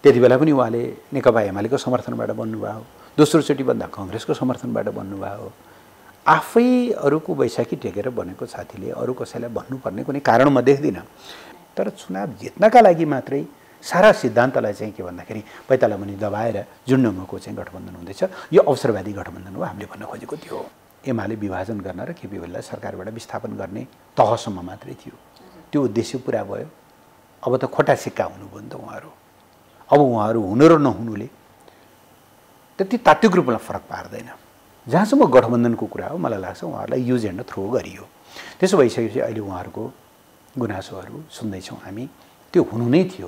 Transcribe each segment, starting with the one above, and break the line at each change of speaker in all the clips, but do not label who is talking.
त्यति बेला पनि उहाँले नेकपा एमालेको समर्थनबाट बन्नुभयो, दोस्रोचोटि बन्दा काङ्ग्रेसको समर्थनबाट बन्नुभयो। आफै अरूको बैशाखी टेकेर बनेको साथीले अरू कसैलाई भन्नुपर्ने कुनै कारण म देख्दिनँ। तर चुनाव जित्नका लागि मात्रै सारा सिद्धान्तलाई चाहिँ के भन्दाखेरि पैताला मुनि दबाएर जुन ढङ्गको चाहिँ गठबन्धन हुँदैछ, यो अवसरवादी गठबन्धन हो हामीले भन्न खोजेको थियो। एमाले विभाजन गर्न र केपी ओलीलाई सरकारबाट विस्थापन गर्ने तहसम्म मात्रै थियो। त्यो उद्देश्य पुरा भयो। अब त खोटा सिक्का हुनुभयो नि त उहाँहरू। अब उहाँहरू हुनु र नहुनुले त्यति तात्विक रूपमा फरक पार्दैन। जहाँसम्म गठबन्धनको कुरा हो, मलाई लाग्छ उहाँहरूलाई युज एन्ड थ्रो गरियो। त्यसो भइसकेपछि अहिले उहाँहरूको गुनासोहरू सुन्दैछौँ हामी, त्यो हुनु नै थियो।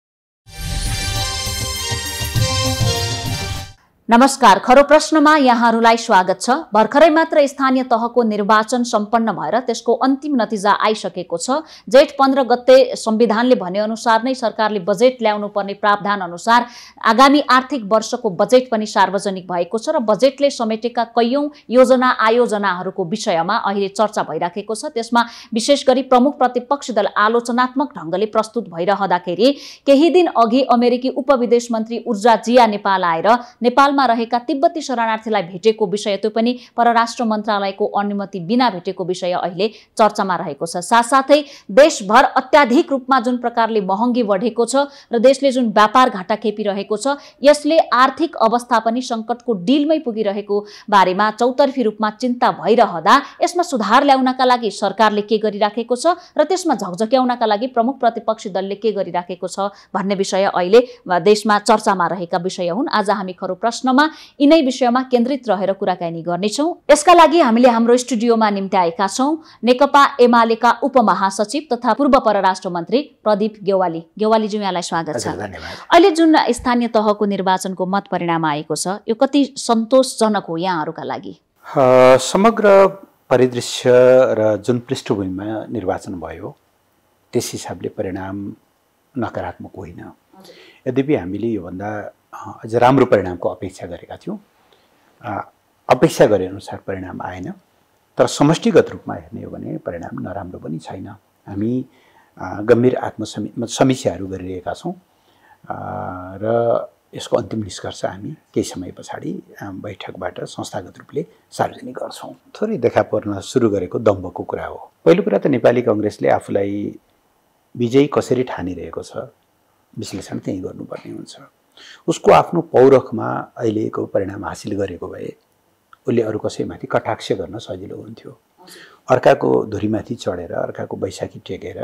नमस्कार, खरो प्रश्नमा यहाँहरूलाई स्वागत छ। भर्खरै मात्र स्थानीय तहको निर्वाचन सम्पन्न भएर त्यसको अन्तिम नतिजा आइसकेको छ। जेठ 15 गते संविधानले भने अनुसार नै सरकारले बजेट ल्याउनु पर्ने प्रावधान अनुसार आगामी आर्थिक वर्षको बजेट पनि सार्वजनिक भएको छ र बजेटले समेटेका कैयौं योजना आयोजनाहरूको विषयमा अहिले चर्चा भइराखेको छ। त्यसमा विशेष गरी प्रमुख प्रतिपक्षी दल आलोचनात्मक ढंगले प्रस्तुत भइरहँदाखेरि केही दिन अघि अमेरिकी उपविदेश मन्त्री ऊर्जा जिया नेपाल आएर नेपाल रहेका तिब्बती शरणार्थीलाई भेटेको विषय, त्यो पनि परराष्ट्र मन्त्रालयको अनुमति बिना भेटेको विषय अहिले चर्चामा रहेको छ। साथसाथै देशभर अत्याधिक रूपमा जुन प्रकारले महँगी बढेको छ र देशले जुन व्यापार घाटा खेपिरहेको छ, यसले आर्थिक अवस्था पनि संकटको डिलमै पुगिरहेको बारेमा चौतर्फी रूपमा चिन्ता भइरहँदा यसमा सुधार ल्याउनका लागि सरकारले के गरिराखेको छ र त्यसमा झकझक्याउनका लागि प्रमुख प्रतिपक्षी दलले के गरिराखेको छ भन्ने विषय अहिले देशमा चर्चामा रहेका विषय हुन्। आज हामी खरो प्रश्नमा यिनै विषयमा केन्द्रित रहेर कुराकानी गर्नेछौँ। यसका लागि हामीले हाम्रो स्टुडियोमा निम्त्याएका छौँ नेकपा एमालेका उपमहासचिव तथा पूर्व परराष्ट्र मन्त्री प्रदीप गेवाली। गेवालीजी, यहाँलाई स्वागत छ। अहिले जुन स्थानीय तहको निर्वाचनको मत परिणाम आएको छ, यो कति सन्तोषजनक हो यहाँहरूका लागि?
समग्र परिदृश्य र जुन पृष्ठभूमिमा निर्वाचन भयो त्यस हिसाबले परिणाम नकारात्मक होइन। यद्यपि हामीले योभन्दा अझ राम्रो परिणामको अपेक्षा गरेका थियौँ। अपेक्षा गरे अनुसार परिणाम आएन। तर समष्टिगत रूपमा हेर्ने हो भने परिणाम नराम्रो पनि छैन। हामी गम्भीर आत्मसमीक्षाहरू गरिरहेका छौँ र यसको अन्तिम निष्कर्ष हामी केही समय पछाडि बैठकबाट संस्थागत रूपले सार्वजनिक गर्छौँ। थोरै देखा पर्न सुरु गरेको दम्भको कुरा हो। पहिलो कुरा त नेपाली काङ्ग्रेसले आफूलाई विजयी कसरी ठानिरहेको छ, विश्लेषण त्यही गर्नुपर्ने हुन्छ। उसको आफ्नो पौरखमा अहिलेको परिणाम हासिल गरेको भए उसले अरू कसैमाथि कटाक्ष गर्न सजिलो हुन्थ्यो। अर्काको धुरीमाथि चढेर, अर्काको बैशाखी टेकेर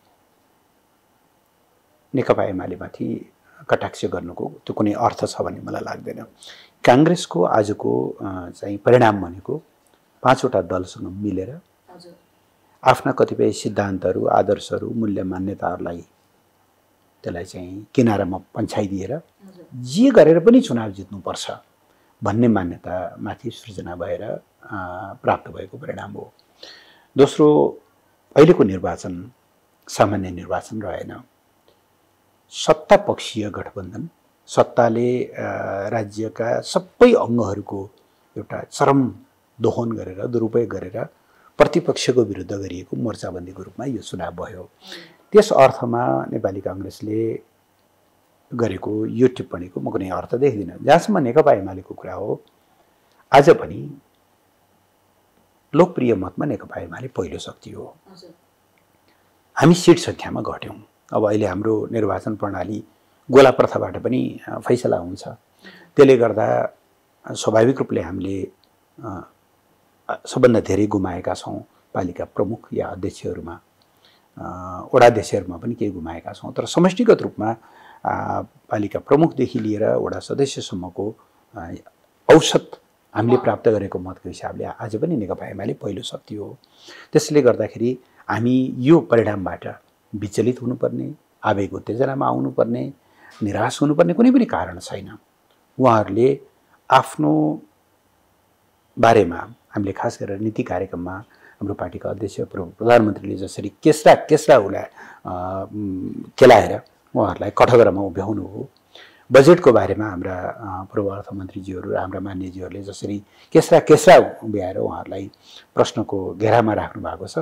नेकपा एमालेमाथि कटाक्ष गर्नुको त्यो कुनै अर्थ छ भन्ने मलाई लाग्दैन। काङ्ग्रेसको आजको चाहिँ परिणाम भनेको 5 वटा दलसँग मिलेर आफ्ना कतिपय सिद्धान्तहरू, आदर्शहरू, मूल्य मान्यताहरूलाई त्यसलाई चाहिँ किनारामा पन्छाइदिएर जे गरेर पनि चुनाव जित्नुपर्छ भन्ने मान्यतामाथि सृजना भएर प्राप्त भएको परिणाम हो। दोस्रो, अहिलेको निर्वाचन सामान्य निर्वाचन रहेन। सत्तापक्षीय गठबन्धन, सत्ताले राज्यका सबै अङ्गहरूको एउटा चरम दोहन गरेर, दुरुपयोग गरेर प्रतिपक्षको विरुद्ध गरिएको मोर्चाबन्दीको रूपमा यो चुनाव भयो। त्यस अर्थमा नेपाली काङ्ग्रेसले गरेको यो टिप्पणीको म कुनै अर्थ देख्दिनँ। जहाँसम्म नेकपा एमालेको कुरा हो, आज पनि लोकप्रिय मतमा नेकपा एमाले पहिलो शक्ति हो। हामी सिट सङ्ख्यामा घट्यौँ। अब अहिले हाम्रो निर्वाचन प्रणाली गोला प्रथाबाट पनि फैसला हुन्छ। त्यसले गर्दा स्वाभाविक रूपले हामीले सबभन्दा धेरै गुमाएका छौँ। पालिका प्रमुख या अध्यक्षहरूमा, वडाध्यक्षहरूमा पनि केही गुमाएका छौँ। तर समष्टिगत रूपमा पालिका प्रमुखदेखि लिएर वडा सदस्यसम्मको औसत हामीले प्राप्त गरेको मतको हिसाबले आज पनि नेकपा एमाले पहिलो शक्ति हो। त्यसले गर्दाखेरि हामी यो परिणामबाट विचलित हुनुपर्ने, आवेग उत्तेजनामा आउनुपर्ने, निराश हुनुपर्ने कुनै पनि कारण छैन। उहाँहरूले आफ्नो बारेमा हामीले खास गरेर नीति कार्यक्रममा हाम्रो पार्टीका अध्यक्ष प्रधानमन्त्रीले जसरी केस्रा केलाएर उहाँहरूलाई कठघरामा उभ्याउनु हो, बजेटको बारेमा हाम्रा पूर्व अर्थमन्त्रीज्यूहरू र हाम्रा मान्यज्यूहरूले जसरी केस्रा उभ्याएर उहाँहरूलाई प्रश्नको घेरामा राख्नु भएको छ,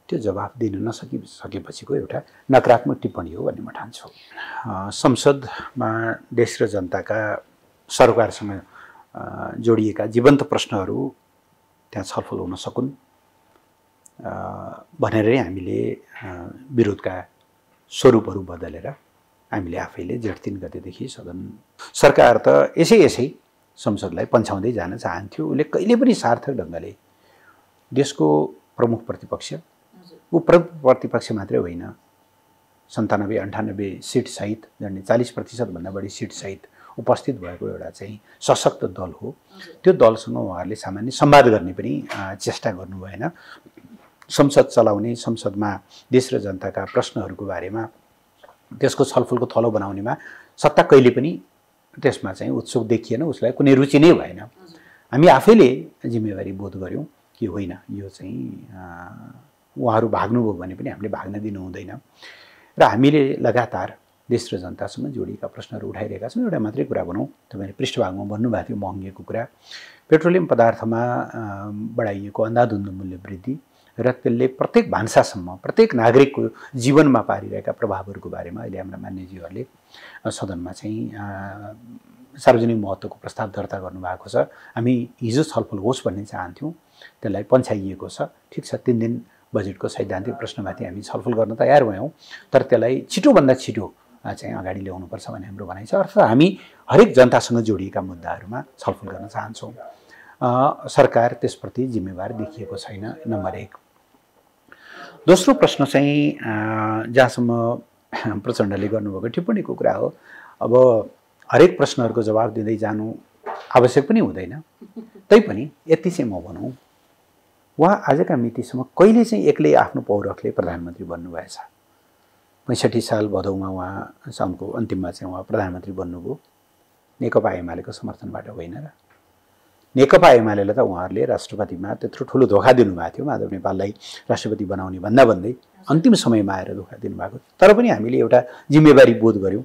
त्यो जवाफ दिन नसकेपछिको एउटा नकारात्मक टिप्पणी हो भन्ने म ठान्छु। संसदमा देश र जनताका सरकारसँग जोडिएका जीवन्त प्रश्नहरू त्यहाँ छलफल हुन सकुन् भनेरै हामीले विरोधका स्वरूपहरू बदलेर हामीले आफैले जेठ 3 गतेदेखि सरकार त यसै संसदलाई पन्छाउँदै जान चाहन्थ्यो। उसले कहिले पनि सार्थक ढङ्गले देशको प्रमुख प्रतिपक्ष, ऊ प्रमुख प्रतिपक्ष मात्रै होइन, 97-98 सिट सहित झन्डै 40% भन्दा बढी सिट सहित उपस्थित भएको एउटा चाहिँ सशक्त दल हो। त्यो दलसँग उहाँहरूले सामान्य संवाद गर्ने पनि चेष्टा गर्नु भएन। संसद चलाउने, संसदमा देश र जनताका प्रश्नहरूको बारेमा त्यसको छलफलको थलो बनाउनेमा सत्ता कहिले पनि त्यसमा चाहिँ उत्सुक देखिएन, उसलाई कुनै रुचि नै भएन। हामी आफैले जिम्मेवारी बोध गर्यौँ कि होइन, यो चाहिँ उहाँहरू भाग्नुभयो भने पनि हामीले भाग्न दिनु हुँदैन र हामीले लगातार देश र जनतासँग जोडिएका प्रश्नहरू उठाइरहेका छौँ। एउटा मात्रै कुरा भनौँ, तपाईँले पृष्ठभागमा भन्नुभएको थियो महँगीको कुरा, पेट्रोलियम पदार्थमा बढाइएको अन्धाधुन्ध मूल्य वृद्धि र त्यसले प्रत्येक भान्सासम्म प्रत्येक नागरिकको जीवनमा पारिरहेका प्रभावहरूको बारेमा अहिले हाम्रा मान्यजीहरूले सदनमा चाहिँ सार्वजनिक महत्त्वको प्रस्ताव दर्ता गर्नुभएको छ। हामी हिजो छलफल होस् भन्ने चाहन्थ्यौँ, त्यसलाई पन्छाइएको छ। ठिक छ, 3 दिन बजेटको सैद्धान्तिक प्रश्नमाथि हामी छलफल गर्न तयार भयौँ, तर त्यसलाई छिटोभन्दा छिटो चाहिँ अगाडि ल्याउनुपर्छ भन्ने हाम्रो भनाइ छ। अर्थात् हामी हरेक जनतासँग जोडिएका मुद्दाहरूमा छलफल गर्न चाहन्छौँ। सरकार त्यसप्रति जिम्मेवार देखिएको छैन, नम्बर 1। दोस्रो प्रश्न चाहिँ जहाँसम्म प्रचण्डले गर्नुभएको टिप्पणीको कुरा हो, अब हरेक प्रश्नहरूको जवाब दिँदै जानु आवश्यक पनि हुँदैन। तैपनि यति चाहिँ म भनौँ, उहाँ आजका मितिसम्म कहिले चाहिँ एक्लै आफ्नो पौरखले प्रधानमन्त्री बन्नुभएछ। 65 साल भदौमा उहाँ साउनको अन्तिममा चाहिँ उहाँ प्रधानमन्त्री बन्नुभयो, नेकपा एमालेको समर्थनबाट होइन र। नेकपा एमालेलाई त उहाँहरूले राष्ट्रपतिमा त्यत्रो ठुलो धोका दिनुभएको थियो, माधव नेपाललाई राष्ट्रपति बनाउने भन्दै अन्तिम समयमा आएर धोका दिनुभएको। तर पनि हामीले एउटा जिम्मेवारी बोध गर्यौँ,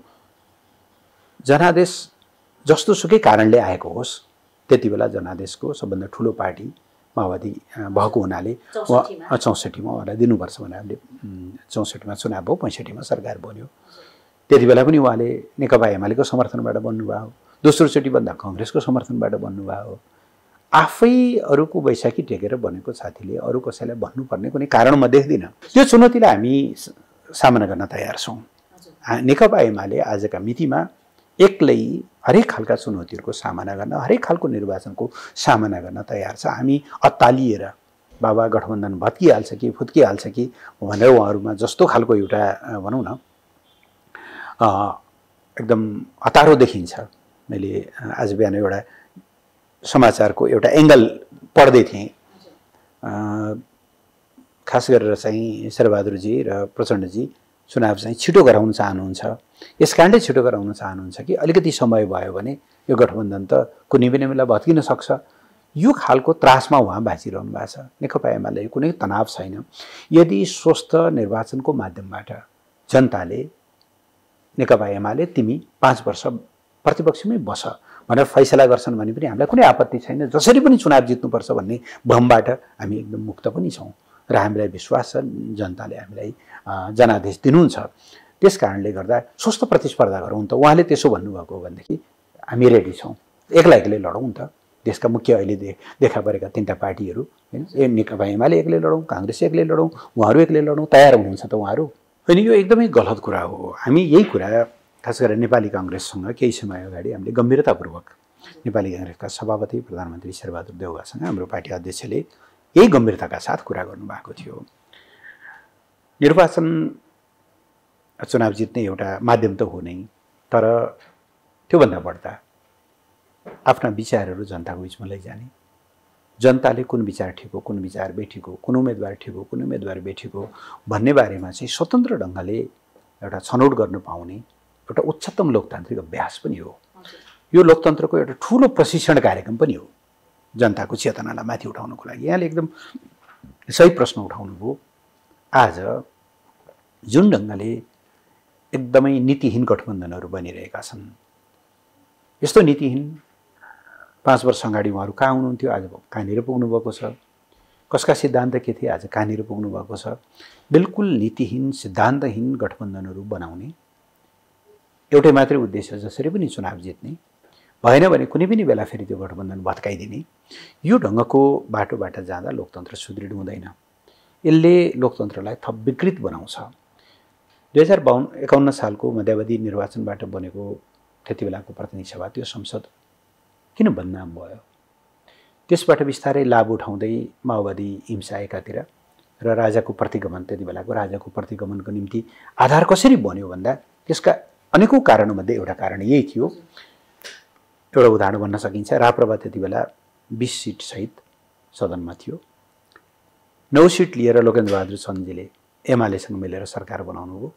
जनादेश जस्तो सुकै कारणले आएको होस्, त्यति बेला जनादेशको सबभन्दा ठुलो पार्टी माओवादी भएको हुनाले 64मा उहाँलाई दिनुपर्छ भनेर हामीले 64मा चुनाव भयो, 65मा सरकार बन्यो। त्यति बेला पनि उहाँले नेकपा एमालेको समर्थनबाट बन्नुभयो, दोस्रोचोटि बन्दा कङ्ग्रेसको समर्थनबाट बन्नुभयो। आफै अरूको बैशाखी टेकेर बनेको साथीले अरू कसैलाई भन्नुपर्ने कुनै कारण म देख्दिनँ। त्यो चुनौतीलाई हामी सामना गर्न तयार छौँ। नेकपा एमाले आजका मितिमा एक्लै हरेक खालका चुनौतीहरूको सामना गर्न, हरेक खालको निर्वाचनको सामना गर्न तयार छ। हामी अत्तालिएर बाबा गठबन्धन भत्किहाल्छ कि फुत्किहाल्छ कि भनेर उहाँहरूमा जस्तो खालको एउटा भनौँ न एकदम हतारो देखिन्छ। मैले आज बिहान एउटा समाचारको एउटा एङ्गल पढ्दै थिएँ, खास गरेर चाहिँ शेरबहादुरजी र प्रचण्डजी चुनाव चाहिँ छिटो गराउन चाहनुहुन्छ। यस कारणले छिटो गराउन चाहनुहुन्छ कि अलिकति समय भयो भने यो गठबन्धन त कुनै पनि बेला भत्किन सक्छ। यो खालको त्रासमा उहाँ बाँचिरहनु भएको छ। नेकपा एमाले कुनै तनाव छैन। यदि स्वस्थ निर्वाचनको माध्यमबाट जनताले नेकपा एमाले तिमी 5 वर्ष प्रतिपक्षमै बस भनेर फैसला गर्छन् भने पनि हामीलाई कुनै आपत्ति छैन। जसरी पनि चुनाव जित्नुपर्छ भन्ने भ्रमबाट हामी एकदम मुक्त पनि छौँ र हामीलाई विश्वास छ जनताले हामीलाई जनादेश दिनुहुन्छ। त्यस कारणले गर्दा स्वस्थ प्रतिस्पर्धा गरौँ त। उहाँले त्यसो भन्नुभएको हो भनेदेखि हामी रेडी छौँ, एक्लै लडौँ नि त। देशका मुख्य अहिले देखा परेका 3टा पार्टीहरू हैन, नेकपा एमाले एक्लै लडौँ, काङ्ग्रेस एक्लै लडौँ, उहाँहरू एक्लै लडौँ, तयार हुनुहुन्छ त उहाँहरू? अनि यो एकदमै गलत कुरा हो। हामी यही कुरा खास गरेर नेपाली काङ्ग्रेससँग केही समय अगाडि हामीले गम्भीरतापूर्वक नेपाली काङ्ग्रेसका सभापति प्रधानमन्त्री शेरबहादुर देउवासँग हाम्रो पार्टी अध्यक्षले यही गम्भीरताका साथ कुरा गर्नुभएको थियो। निर्वाचन चुनाव जित्ने एउटा माध्यम त हो नै, तर त्योभन्दा बढ्दा आफ्ना विचारहरू जनताको बिचमा लैजाने, जनताले कुन विचार ठिक हो, कुन विचार बेठिक हो, कुन उम्मेदवार ठिक हो, कुन उम्मेदवार बेठिक हो भन्ने बारेमा चाहिँ स्वतन्त्र ढङ्गले एउटा छनौट गर्न पाउने एउटा उच्चतम लोकतान्त्रिक अभ्यास पनि हो। यो लोकतन्त्रको एउटा ठुलो प्रशिक्षण कार्यक्रम पनि हो जनताको चेतनालाई माथि उठाउनको लागि। यहाँले एकदम सही प्रश्न उठाउनु भयो। आज जुन ढङ्गले एकदमै नीतिहीन गठबन्धनहरू बनिरहेका छन्, यस्तो नीतिहीन 5 वर्ष अगाडि उहाँहरू कहाँ हुनुहुन्थ्यो, आज कहाँनिर पुग्नुभएको छ। कसका सिद्धान्त के थिए, आज कहाँनिर पुग्नु भएको छ। बिल्कुल नीतिहीन सिद्धान्तहीन गठबन्धनहरू बनाउने एउटै मात्रै उद्देश्य, जसरी पनि चुनाव जित्ने, भएन भने कुनै पनि बेला फेरि त्यो गठबन्धन भत्काइदिने। यो ढङ्गको बाटोबाट जाँदा लोकतन्त्र सुदृढ हुँदैन, यसले लोकतन्त्रलाई थप विकृत बनाउँछ। 2051 सालको मध्यावधि निर्वाचनबाट बनेको त्यति बेलाको प्रतिनिधि सभा, त्यो संसद किन बदनाम भयो? त्यसबाट बिस्तारै लाभ उठाउँदै माओवादी हिंसा एकातिर र राजाको प्रतिगमन, त्यति बेलाको राजाको प्रतिगमनको निम्ति आधार कसरी बन्यो भन्दा त्यसका अनेकौँ कारणमध्ये एउटा कारण यही थियो। एउटा उदाहरण भन्न सकिन्छ, राप्रपा त्यति बेला 20 सिट सहित सदनमा थियो। 9 सिट लिएर लोकेन्द्रबहादुर चन्दजीले एमालेसँग मिलेर सरकार बनाउनु भयो।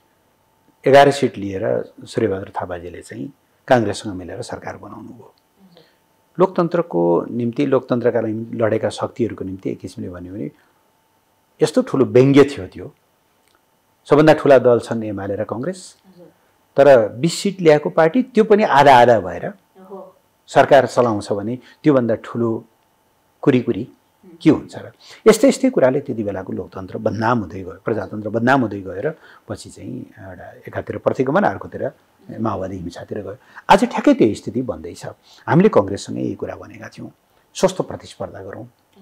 11 सिट लिएर सूर्यबहादुर थापाजीले चाहिँ काङ्ग्रेससँग मिलेर सरकार बनाउनु भयो। लोकतन्त्रको निम्ति, लोकतन्त्रका निम्ति लडेका शक्तिहरूको निम्ति एक किसिमले भन्यो भने यस्तो ठुलो व्यङ्ग्य थियो त्यो। सबभन्दा ठुला दल छन् एमाले र काङ्ग्रेस, तर 20 सिट ल्याएको पार्टी त्यो पनि आधा आधा भएर सरकार चलाउँछ भने त्योभन्दा ठुलो कुरीकुरी के हुन्छ र? यस्तै यस्तै कुराले त्यति बेलाको लोकतन्त्र बदनाम हुँदै गयो, प्रजातन्त्र बदनाम हुँदै गयो र पछि चाहिँ एउटा एकातिर प्रतिगमन, अर्कोतिर माओवादी हिंसातिर गयो। आज ठ्याक्कै त्यो स्थिति बन्दैछ। हामीले काङ्ग्रेससँग यही कुरा भनेका थियौँ, स्वस्थ प्रतिस्पर्धा गरौँ।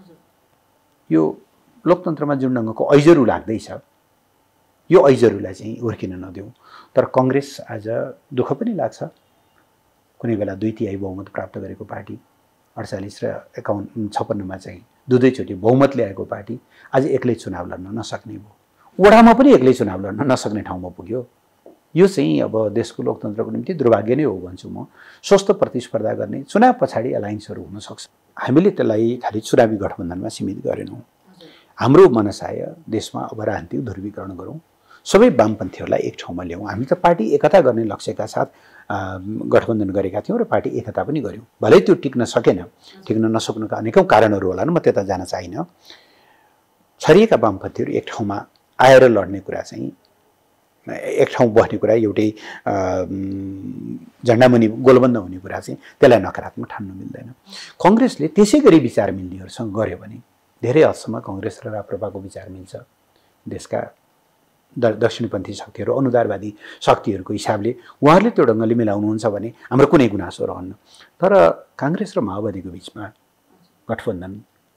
यो लोकतन्त्रमा जुन ढङ्गको ऐजरू लाग्दैछ, यो ऐजरूलाई चाहिँ हुर्किन नदिउँ। तर काङ्ग्रेस आज दुःख पनि लाग्छ, कुनै बेला 2/3 बहुमत प्राप्त गरेको पार्टी, 48 र 56मा चाहिँ दुवैचोटि बहुमत ल्याएको पार्टी आज एक्लै चुनाव लड्न नसक्ने भयो। वडामा पनि एक्लै चुनाव लड्न नसक्ने ठाउँमा पुग्यो। यो चाहिँ अब देशको लोकतन्त्रको निम्ति दुर्भाग्य नै हो भन्छु म। स्वस्थ प्रतिस्पर्धा गर्ने, चुनाव पछाडि एलायन्सहरू हुनसक्छ। हामीले त्यसलाई खालि चुनावी गठबन्धनमा सीमित गरेनौँ। हाम्रो मनसाय देशमा अब राजनीतिक ध्रुवीकरण गरौँ, सबै वामपन्थीहरूलाई एक ठाउँमा ल्याउँ। हामी त पार्टी एकता गर्ने लक्ष्यका साथ गठबन्धन गरेका थियौँ र पार्टी एकता पनि गऱ्यौँ। भलै त्यो टिक्न सकेन, टिक्न नसक्नुका अनेकौँ कारणहरू होलान्, म त्यता जान चाहिनँ। छरिएका वामपन्थीहरू एक ठाउँमा आएर लड्ने कुरा चाहिँ, एक ठाउँ बस्ने कुरा, एउटै झन्डामुनि गोलबन्द हुने कुरा चाहिँ त्यसलाई नकारात्मक ठान्नु मिल्दैन। काङ्ग्रेसले त्यसै गरी विचार मिल्नेहरूसँग गर्यो भने धेरै हदसम्म काङ्ग्रेस र राप्रपाको विचार मिल्छ। देशका दक्षिणपन्थी शक्तिहरू, अनुदारवादी शक्तिहरूको हिसाबले उहाँहरूले त्यो ढङ्गले मिलाउनुहुन्छ भने हाम्रो कुनै गुनासो रहन्न। तर काङ्ग्रेस र माओवादीको बिचमा गठबन्धन,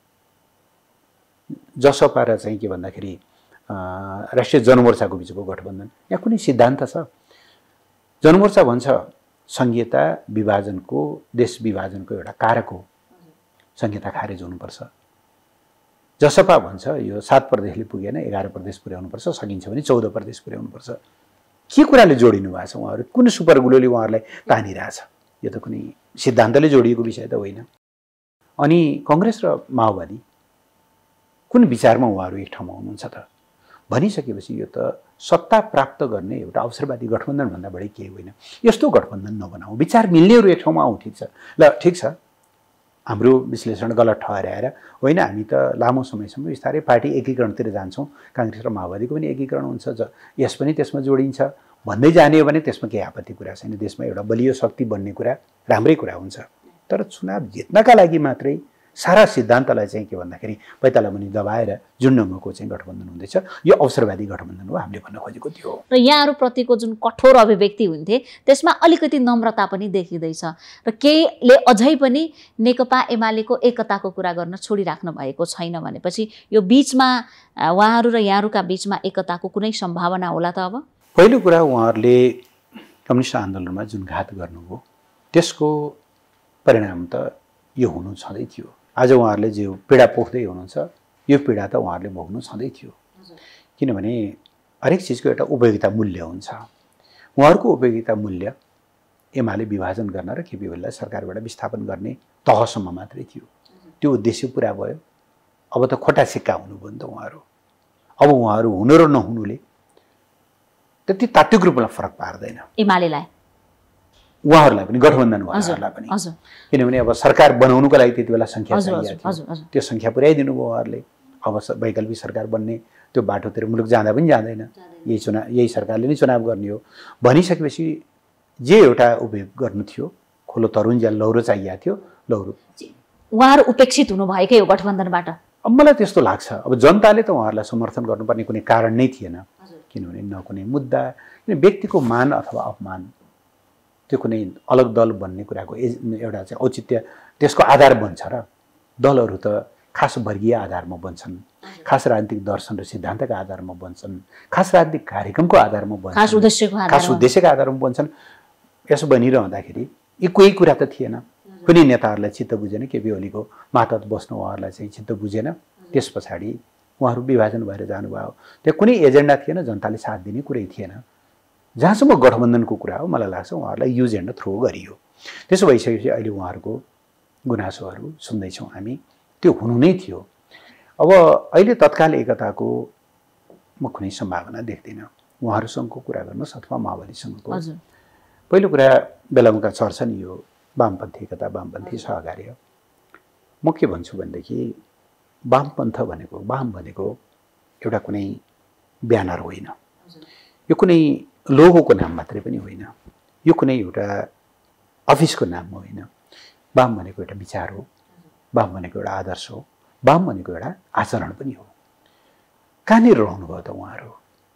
जसपा र चाहिँ के भन्दाखेरि राष्ट्रिय जनमोर्चाको बिचको गठबन्धन, यहाँ कुनै सिद्धान्त छ? जनमोर्चा भन्छ संहिता विभाजनको, देश विभाजनको एउटा कारक हो, संहिता खारेज हुनुपर्छ। जसपा भन्छ यो 7 प्रदेशले पुगेन, 11 प्रदेश पुर्याउनुपर्छ, सकिन्छ भने 14 प्रदेश पुर्याउनुपर्छ। के कुराले जोडिनु भएको छ उहाँहरू? कुन सुपरग्लुले उहाँहरूलाई तानिरहेछ? यो त कुनै सिद्धान्तले जोडिएको विषय त होइन। अनि काङ्ग्रेस र माओवादी कुन विचारमा उहाँहरू एक ठाउँमा हुनुहुन्छ त भनिसकेपछि यो त सत्ता प्राप्त गर्ने एउटा अवसरवादी गठबन्धनभन्दा बढी केही होइन। यस्तो गठबन्धन नबनाऊ, विचार मिल्नेहरू एक ठाउँमा आउँ, ठिक छ। ल ठिक छ, हाम्रो विश्लेषण गलत ठहराएर होइन, हामी त लामो समयसम्म बिस्तारै पार्टी एकीकरणतिर जान्छौँ, काङ्ग्रेस र माओवादीको पनि एकीकरण हुन्छ, यस पनि त्यसमा जोडिन्छ भन्दै जाने हो भने त्यसमा केही आपत्ति कुरा छैन। देशमा एउटा बलियो शक्ति बन्ने कुरा राम्रै कुरा हुन्छ। तर चुनाव जित्नका लागि मात्रै सारा सिद्धान्तलाई चाहिँ के भन्दाखेरि पैताला मुनि दबाएर जुन ढङ्गको चाहिँ गठबन्धन हुँदैछ, यो अवसरवादी गठबन्धन हो हामीले भन्न खोजेको थियो।
र यहाँहरूप्रतिको जुन कठोर अभिव्यक्ति हुन्थे त्यसमा अलिकति नम्रता पनि देखिँदैछ र केहीले अझै पनि नेकपा एमालेको एकताको कुरा गर्न छोडिराख्नु भएको छैन भनेपछि यो बिचमा उहाँहरू र यहाँहरूका बिचमा एकताको कुनै सम्भावना होला त? अब
पहिलो कुरा, उहाँहरूले कम्युनिस्ट आन्दोलनमा जुन घात गर्नुभयो त्यसको परिणाम त यो हुनु छँदै थियो। आज उहाँहरूले जो पीडा पोख्दै हुनुहुन्छ, यो पीडा त उहाँहरूले भोग्नु छँदै थियो। किनभने हरेक चिजको एउटा उपयोगिता मूल्य हुन्छ। उहाँहरूको उपयोगिता मूल्य एमाले विभाजन गर्न र केपी ओलीलाई सरकारबाट विस्थापन गर्ने तहसम्म मात्रै थियो। त्यो उद्देश्य पुरा भयो। अब त खोटा सिक्का हुनुभयो नि त उहाँहरू। अब उहाँहरू हुनु र नहुनुले त्यति तात्विक रूपमा फरक पार्दैन
एमालेलाई,
उहाँहरूलाई पनि, गठबन्धनवालाहरूलाई पनि। किनभने अब सरकार बनाउनुको लागि त्यति बेला सङ्ख्या चाहिएको थियो, त्यो सङ्ख्या पुर्याइदिनु भयो उहाँहरूले। अब वैकल्पिक सरकार बन्ने त्यो बाटोतिर मुलुक जाँदा पनि जाँदैन, यही सरकारले नै चुनाव गर्ने हो भनिसकेपछि जे एउटा उपयोग गर्नु थियो, खोलो तरुन्जेल लौरो चाहिएको थियो, लौरो
उहाँहरू उपेक्षित हुनुभएकै हो गठबन्धनबाट।
अब मलाई त्यस्तो लाग्छ, अब जनताले त उहाँहरूलाई समर्थन गर्नुपर्ने कुनै कारण नै थिएन, किनभने न कुनै मुद्दा, किन व्यक्तिको मान अथवा अपमान त्यो कुनै अलग दल बन्ने कुराको एउटा चाहिँ औचित्य त्यसको आधार बन्छ र दलहरू त खास वर्गीय आधारमा बन्छन्, खास राजनीतिक दर्शन र सिद्धान्तका आधारमा बन्छन्, खास राजनीतिक कार्यक्रमको आधारमा बन्छन्, खास उद्देश्यका आधारमा बन्छन्। यसो बनिरहँदाखेरि यी कोही कुरा त थिएन। कुनै नेताहरूलाई चित्त बुझेन, केपी ओलीको मातहत बस्नु उहाँहरूलाई चाहिँ चित्त बुझेन। त्यस पछाडि उहाँहरू विभाजन भएर जानुभयो। त्यहाँ कुनै एजेन्डा थिएन, जनताले साथ दिने कुरै थिएन। जहाँसम्म गठबन्धनको कुरा हो, मलाई लाग्छ उहाँहरूलाई युज एन्ड थ्रो गरियो। त्यसो भइसकेपछि अहिले उहाँहरूको गुनासोहरू सुन्दैछौँ हामी, त्यो हुनु नै थियो। अब अहिले तत्काल एकताको म कुनै सम्भावना देख्दिनँ। उहाँहरूसँगको कुरा गर्नुहोस् अथवा माओवादीसँगको। पहिलो कुरा बेलामुका चर्छ नि यो वामपन्थी एकता, वामपन्थी सहकार्य। म के भन्छु भनेदेखि वामपन्थ भनेको, वाम भनेको एउटा कुनै ब्यानर होइन, यो कुनै लोगोको नाम मात्रै पनि होइन, यो कुनै एउटा अफिसको नाम होइन। वाम भनेको एउटा विचार हो, वाम भनेको एउटा आदर्श हो, वाम भनेको एउटा आचरण पनि हो। कहाँनिर रहनुभयो त उहाँहरू?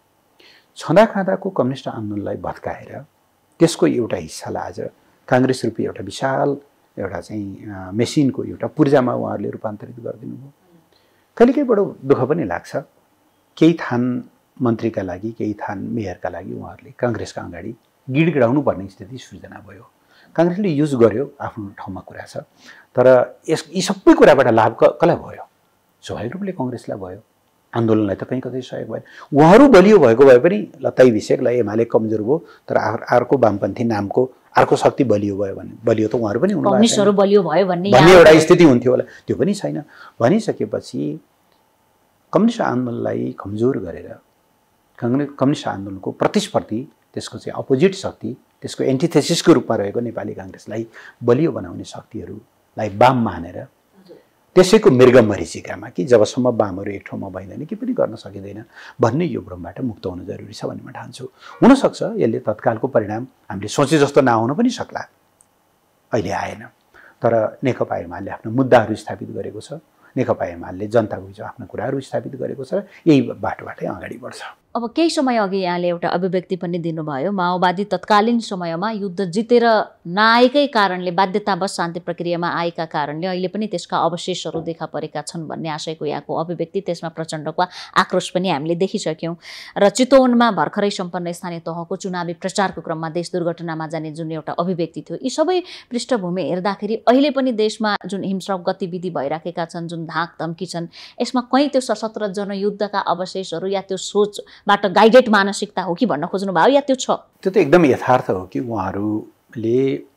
छँदा खाँदाको कम्युनिस्ट आन्दोलनलाई भत्काएर त्यसको एउटा हिस्सालाई आज काङ्ग्रेस रूपी एउटा विशाल एउटा चाहिँ मेसिनको एउटा पूर्जामा उहाँहरूले रूपान्तरित गरिदिनु भयो। कहिलेकाहीँ बडो दुःख पनि लाग्छ। केही थान मन्त्रीका लागि, केही थान मेयरका लागि उहाँहरूले काङ्ग्रेसका अगाडि गिडगिडाउनु पर्ने स्थिति सृजना भयो। काङ्ग्रेसले युज गर्यो, आफ्नो ठाउँमा कुरा छ, तर यी सबै कुराबाट लाभ कसलाई भयो? स्वाभाविक रूपले काङ्ग्रेसलाई भयो। आन्दोलनलाई त कहीँ कतै सहयोग भयो। उहाँहरू बलियो भएको भए पनि लत्ताई भिषेकलाई एमाले कमजोर भयो, तर अर्को वामपन्थी नामको अर्को शक्ति बलियो भयो भने बलियो त उहाँहरू पनि भन्ने एउटा स्थिति हुन्थ्यो होला। त्यो पनि छैन। भनिसकेपछि कम्युनिस्ट आन्दोलनलाई कमजोर गरेर कम्युनिस्ट आन्दोलनको प्रतिस्पर्धी, त्यसको चाहिँ अपोजिट शक्ति, त्यसको एन्टिथेसिसको रूपमा रहेको नेपाली काङ्ग्रेसलाई बलियो बनाउने शक्तिहरूलाई वाम मानेर त्यसैको मृग मरीचिकामा कि जबसम्म वामहरू एक ठाउँमा भइँदैन के पनि गर्न सकिँदैन भन्ने यो भ्रमबाट मुक्त हुनु जरुरी छ भन्ने म ठान्छु। हुनसक्छ यसले तत्कालको परिणाम हामीले सोचे जस्तो नआउन पनि सक्ला, अहिले आएन। तर नेकपा एमाले आफ्नो मुद्दाहरू स्थापित गरेको छ, नेकपा एमाले जनताको बिचमा आफ्नो कुराहरू स्थापित गरेको छ, यही बाटोबाटै अगाडि बढ्छ।
अब केही समय अघि यहाँले एउटा अभिव्यक्ति पनि दिनुभयो, माओवादी तत्कालीन समयमा युद्ध जितेर नआएकै कारणले, बाध्यतावश शान्ति प्रक्रियामा आएका कारणले अहिले पनि त्यसका अवशेषहरू देखा परेका छन् भन्ने आशयको यहाँको अभिव्यक्ति, त्यसमा प्रचण्डको आक्रोश पनि हामीले देखिसक्यौँ। र चितवनमा भर्खरै सम्पन्न स्थानीय तहको चुनावी प्रचारको क्रममा देश दुर्घटनामा जाने जुन एउटा अभिव्यक्ति थियो, यी सबै पृष्ठभूमि हेर्दाखेरि अहिले पनि देशमा जुन हिंस्रक गतिविधि भइराखेका छन्, जुन धाक धम्की छन्, यसमा कहीँ त्यो सशस्त्र जनयुद्धका अवशेषहरू या त्यो सोचबाट गाइडेड मानसिकता हो कि भन्न खोज्नु भयो, या त्यो छ?
त्यो त एकदम यथार्थ हो कि उहाँहरूले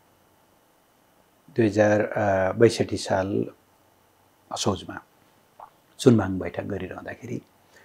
2062 साल असोजमा चुनबाङ बैठक गरिरहँदाखेरि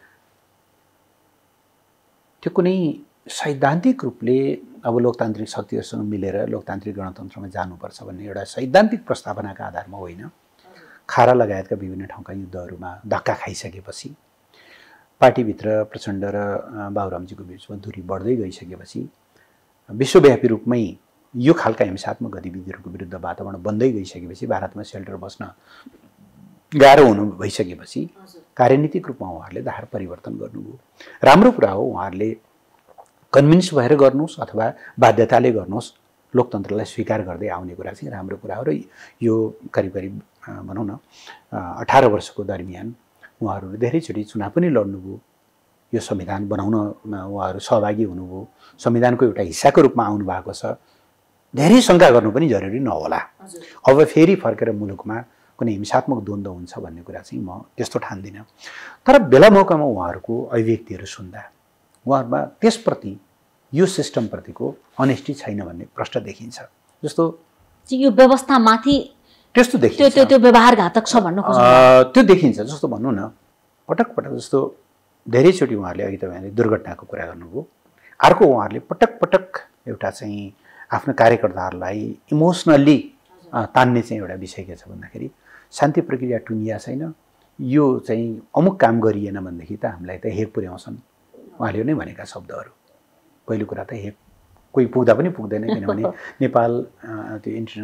त्यो कुनै सैद्धान्तिक रूपले अब लोकतान्त्रिक शक्तिहरूसँग मिलेर लोकतान्त्रिक गणतन्त्रमा जानुपर्छ भन्ने एउटा सैद्धान्तिक प्रस्तावनाका आधारमा होइन। खारा लगायतका विभिन्न ठाउँका युद्धहरूमा धक्का खाइसकेपछि, पार्टीभित्र प्रचण्ड र बाबुरामजीको बिचमा दूरी बढ्दै गइसकेपछि, विश्वव्यापी रूपमै यो खालका हिंसात्मक गतिविधिहरूको विरुद्ध वातावरण बन्दै गइसकेपछि, भारतमा सेल्टर बस्न गाह्रो हुनु भइसकेपछि कार्यनीतिक रूपमा उहाँहरूले धार परिवर्तन गर्नुभयो। राम्रो कुरा हो, उहाँहरूले कन्भिन्स भएर गर्नुहोस् अथवा बाध्यताले गर्नुहोस्, लोकतन्त्रलाई स्वीकार गर्दै आउने कुरा चाहिँ राम्रो कुरा हो। र यो करिब करिब भनौँ न 18 वर्षको दरमियान उहाँहरूले धेरैचोटि चुनाव पनि लड्नुभयो, यो संविधान बनाउनमा उहाँहरू सहभागी हुनुभयो, संविधानको एउटा हिस्साको रूपमा आउनु भएको छ। धेरै शङ्का गर्नु पनि जरुरी नहोला। अब फेरि फर्केर मुलुकमा कुनै हिंसात्मक द्वन्द्व हुन्छ भन्ने कुरा चाहिँ म त्यस्तो ठान्दिनँ। तर बेला मौकामा उहाँहरूको अभिव्यक्तिहरू सुन्दा उहाँहरूमा त्यसप्रति, यो सिस्टमप्रतिको अनेस्टी छैन भन्ने प्रश्न देखिन्छ। जस्तो
यो व्यवस्थामाथि
त्यस्तो देखिन्छ,
त्यो व्यवहारघातक छ भन्नु खोज्नु,
त्यो देखिन्छ। जस्तो भनौँ न, पटक पटक जस्तो धेरैचोटि उहाँहरूले अघि तपाईँले दुर्घटनाको कुरा गर्नुभयो, अर्को उहाँहरूले पटक पटक एउटा चाहिँ आफ्नो कार्यकर्ताहरूलाई इमोसनल्ली तान्ने चाहिँ एउटा विषय के छ भन्दाखेरि शान्ति प्रक्रिया टुङ्गिया छैन, यो चाहिँ अमुक काम गरिएन भनेदेखि त हामीलाई त हेप पुर्याउँछन् उहाँले नै भनेका शब्दहरू। पहिलो कुरा त हेप कोही पुग्दा पनि पुग्दैन, किनभने नेपाल त्यो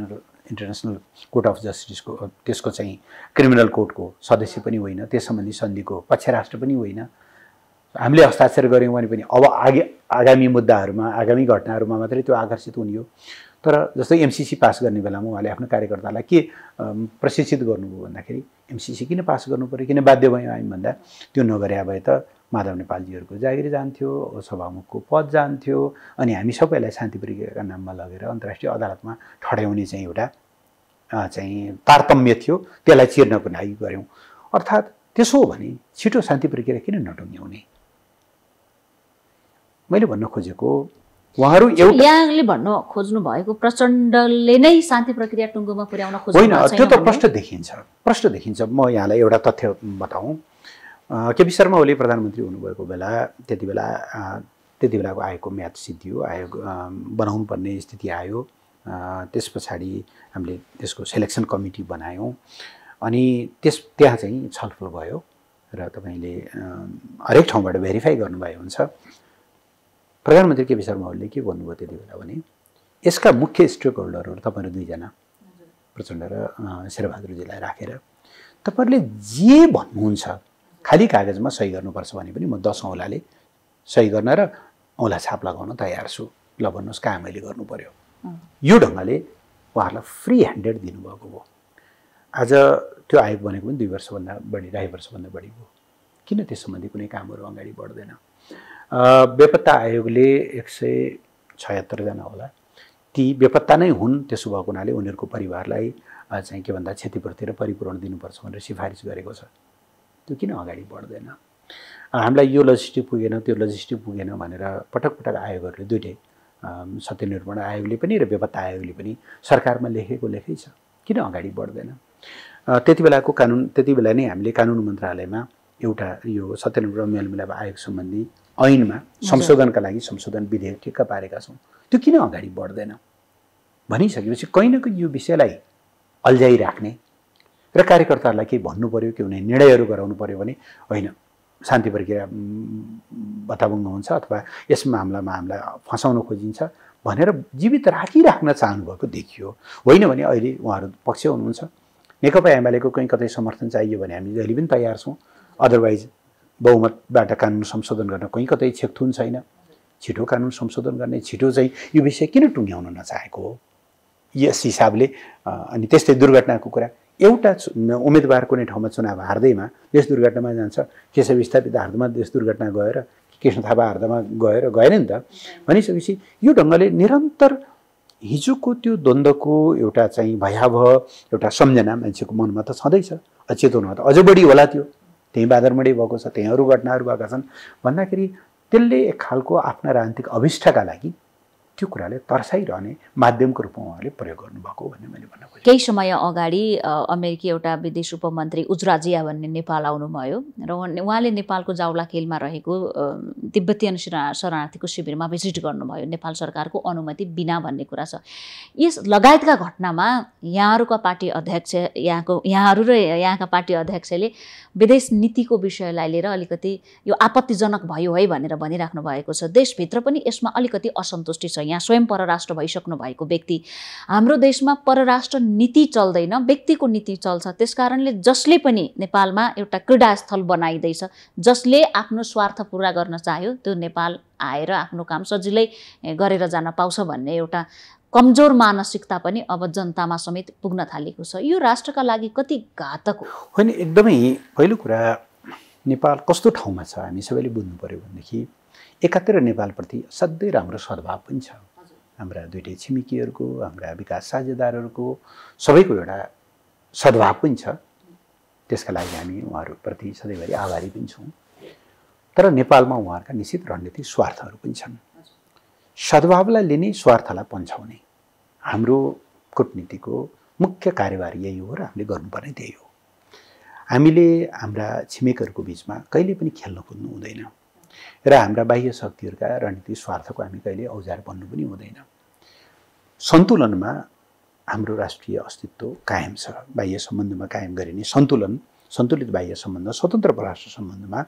इन्टरनेसनल कोर्ट अफ जस्टिसको त्यसको चाहिँ क्रिमिनल कोर्टको सदस्य पनि होइन, त्यस सम्बन्धी सन्धिको पक्ष राष्ट्र पनि होइन। हामीले हस्ताक्षर गऱ्यौँ भने पनि अब आगामी मुद्दाहरूमा, आगामी घटनाहरूमा मात्रै त्यो आकर्षित हुने हो। तर जस्तै एमसीसी पास गर्ने बेलामा उहाँले आफ्नो कार्यकर्तालाई के प्रशिक्षित गर्नुभयो भन्दाखेरि एमसीसी किन पास गर्नु पऱ्यो, किन बाध्य भयौँ हामी भन्दा त्यो नगरे भए त माधव नेपालजीहरूको जागिर जान्थ्यो, सभामुखको पद जान्थ्यो, अनि हामी सबैलाई शान्ति प्रक्रियाका नाममा लगेर अन्तर्राष्ट्रिय अदालतमा ठड्याउने चाहिँ एउटा चाहिँ तारतम्य थियो, त्यसलाई चिर्नको लागि गऱ्यौँ। अर्थात् त्यसो हो भने छिटो शान्ति प्रक्रिया किन नटुङ्ग्याउने? मैले भन्न खोजेको उहाँहरू
यहाँले भन्न खोज्नु भएको प्रचण्डले नै शान्ति प्रक्रिया टुङ्गोमा पुर्याउन खोज्नु
होइन, त्यो त प्रश्न देखिन्छ। म यहाँलाई एउटा तथ्य बताउँ। केपी शर्मा ओली प्रधानमन्त्री हुनुभएको बेला त्यति बेलाको आयोगको म्याद सिद्धियो, आयोग बनाउनु पर्ने स्थिति आयो। त्यस पछाडि हामीले त्यसको सेलेक्सन कमिटी बनायौँ, अनि त्यहाँ चाहिँ छलफल भयो र तपाईँले हरेक ठाउँबाट भेरिफाई गर्नुभयो हुन्छ। प्रधानमन्त्री केपी शर्मा ओलीले के भन्नुभयो त्यति बेला भने यसका मुख्य स्टेक होल्डरहरू तपाईँहरू दुईजना प्रचण्ड र शेरबहादुरजीलाई राखेर तपाईँहरूले जे भन्नुहुन्छ खाली कागजमा सही गर्नुपर्छ भने पनि म 10 औँलाले सही गर्न र औँला छाप लगाउन तयार छु, ल भन्नुहोस् कहाँ मैले गर्नु पर्यो। यो ढङ्गले उहाँहरूलाई फ्री ह्यान्डेड दिनुभएको भयो। आज त्यो आयोग बनेको पनि 2 वर्षभन्दा बढी, 2.5 वर्षभन्दा बढी भयो। किन त्यस सम्बन्धी कुनै कामहरू अगाडि बढ्दैन? बेपत्ता आयोगले 176 जना होला, ती बेपत्ता नै हुन्। त्यसो भएको हुनाले उनीहरूको परिवारलाई चाहिँ के भन्दा क्षतिपूर्ति र परिपूरण दिनुपर्छ भनेर सिफारिस गरेको छ। त्यो किन अगाडि बढ्दैन? हामीलाई यो लजिस्टिक पुगेन, त्यो लजिस्टिक पुगेन भनेर पटक पटक आयोगहरूले दुइटै सत्यनिरूपण आयोगले पनि र बेपत्ता आयोगले पनि सरकारमा लेखै छ, किन अगाडि बढ्दैन? त्यति बेला नै हामीले कानुन मन्त्रालयमा एउटा यो सत्यनिरूपण मेलमिलाप आयोग सम्बन्धी ऐनमा संशोधनका लागि संशोधन विधेयक ठिक्क पारेका छौँ। त्यो किन अगाडि बढ्दैन? भनिसकेपछि कहीँ न कहीँ यो विषयलाई अल्झाइराख्ने र कार्यकर्ताहरूलाई केही भन्नु पर्यो, कि उनीहरू निर्णयहरू गराउनु पर्यो भने होइन शान्ति प्रक्रिया बताउनु हुन्छ अथवा यस मामलामा हामीलाई फसाउन खोजिन्छ भनेर जीवित राखिराख्न चाहनुभएको देखियो। होइन भने अहिले उहाँहरू पक्ष हुनुहुन्छ, नेकपा एमालेको कहीँ कतै समर्थन चाहियो भने हामी जहिले पनि तयार छौँ। अदरवाइज बहुमतबाट कानुन संशोधन गर्न कहीँ कतै छेकथुन छैन। छिटो कानुन संशोधन गर्ने, छिटो चाहिँ यो विषय किन टुङ्ग्याउन नचाहेको हो यस हिसाबले? अनि त्यस्तै दुर्घटनाको कुरा, एउटा उम्मेदवार कुनै ठाउँमा चुनाव हार्दैमा देश दुर्घटनामा जान्छ, केशव स्थापित हार्दामा देश दुर्घटना गएर, कृष्ण थापा हार्दामा गएन नि त। भनिसकेपछि यो ढङ्गले निरन्तर हिजोको त्यो द्वन्द्वको एउटा चाहिँ भयावह एउटा सम्झना मान्छेको मनमा त छँदैछ, अचेतनमा त अझ बढी होला। त्यो त्यहीँ बादरमढी भएको छ, त्यहीँ अरू घटनाहरू भएका छन् भन्दाखेरि त्यसले एक खालको आफ्ना राजनीतिक अभिष्टका लागि त्यो कुराले तर्साइरहने माध्यमको रूपमा उहाँले प्रयोग गर्नुभएको भन्ने मैले भन्न खोजेँ।
केही समय अगाडि अमेरिकी एउटा विदेश उपमन्त्री उजराजिया भन्ने नेपाल आउनुभयो र उहाँले नेपालको जाउलाखेलमा रहेको तिब्बतीयन शरणार्थीको शिविरमा भिजिट गर्नुभयो नेपाल सरकारको अनुमति बिना भन्ने कुरा छ। यस लगायतका घटनामा यहाँहरूका पार्टी अध्यक्ष, यहाँहरू र यहाँका पार्टी अध्यक्षले विदेश नीतिको विषयलाई लिएर अलिकति यो आपत्तिजनक भयो है भनेर भनिराख्नु भएको छ। देशभित्र पनि यसमा अलिकति असन्तुष्टि छ। यहाँ स्वयं परराष्ट्र भइसक्नु भएको व्यक्ति, हाम्रो देशमा परराष्ट्र नीति चल्दैन, व्यक्तिको नीति चल्छ। त्यसकारणले जसले पनि नेपालमा एउटा क्रीडास्थल बनाइँदैछ, जसले आफ्नो स्वार्थ पुरा गर्न चाह्यो त्यो नेपाल आएर आफ्नो काम सजिलै गरेर जान पाउँछ भन्ने एउटा कमजोर मानसिकता पनि अब जनतामा समेत पुग्न थालेको छ। यो राष्ट्रका लागि कति घातक हो?
होइन, एकदमै पहिलो कुरा नेपाल कस्तो ठाउँमा छ हामी सबैले बुझ्नु पर्यो भनेदेखि एकातिर नेपालप्रति असाध्यै राम्रो सद्भाव पनि छ। हाम्रा दुईटै छिमेकीहरूको, हाम्रा विकास साझेदारहरूको सबैको एउटा सद्भाव पनि छ। त्यसका लागि हामी उहाँहरूप्रति सधैँभरि आभारी पनि छौँ। तर नेपालमा उहाँहरूका निश्चित रणनीतिक स्वार्थहरू पनि छन्। सद्भावलाई लिने, स्वार्थलाई पन्छाउने हाम्रो कूटनीतिको मुख्य कार्यभार यही हो र हामीले गर्नुपर्ने त्यही हो। हामीले हाम्रा छिमेकहरूको बिचमा कहिले पनि खेल्न कुद्नु हुँदैन र हाम्रा बाह्य शक्तिहरूका रणनीतिक स्वार्थको हामी कहिले औजार बन्नु पनि हुँदैन। सन्तुलनमा हाम्रो राष्ट्रिय अस्तित्व कायम छ। बाह्य सम्बन्धमा कायम गरिने सन्तुलित बाह्य सम्बन्ध, स्वतन्त्र परराष्ट्र सम्बन्धमा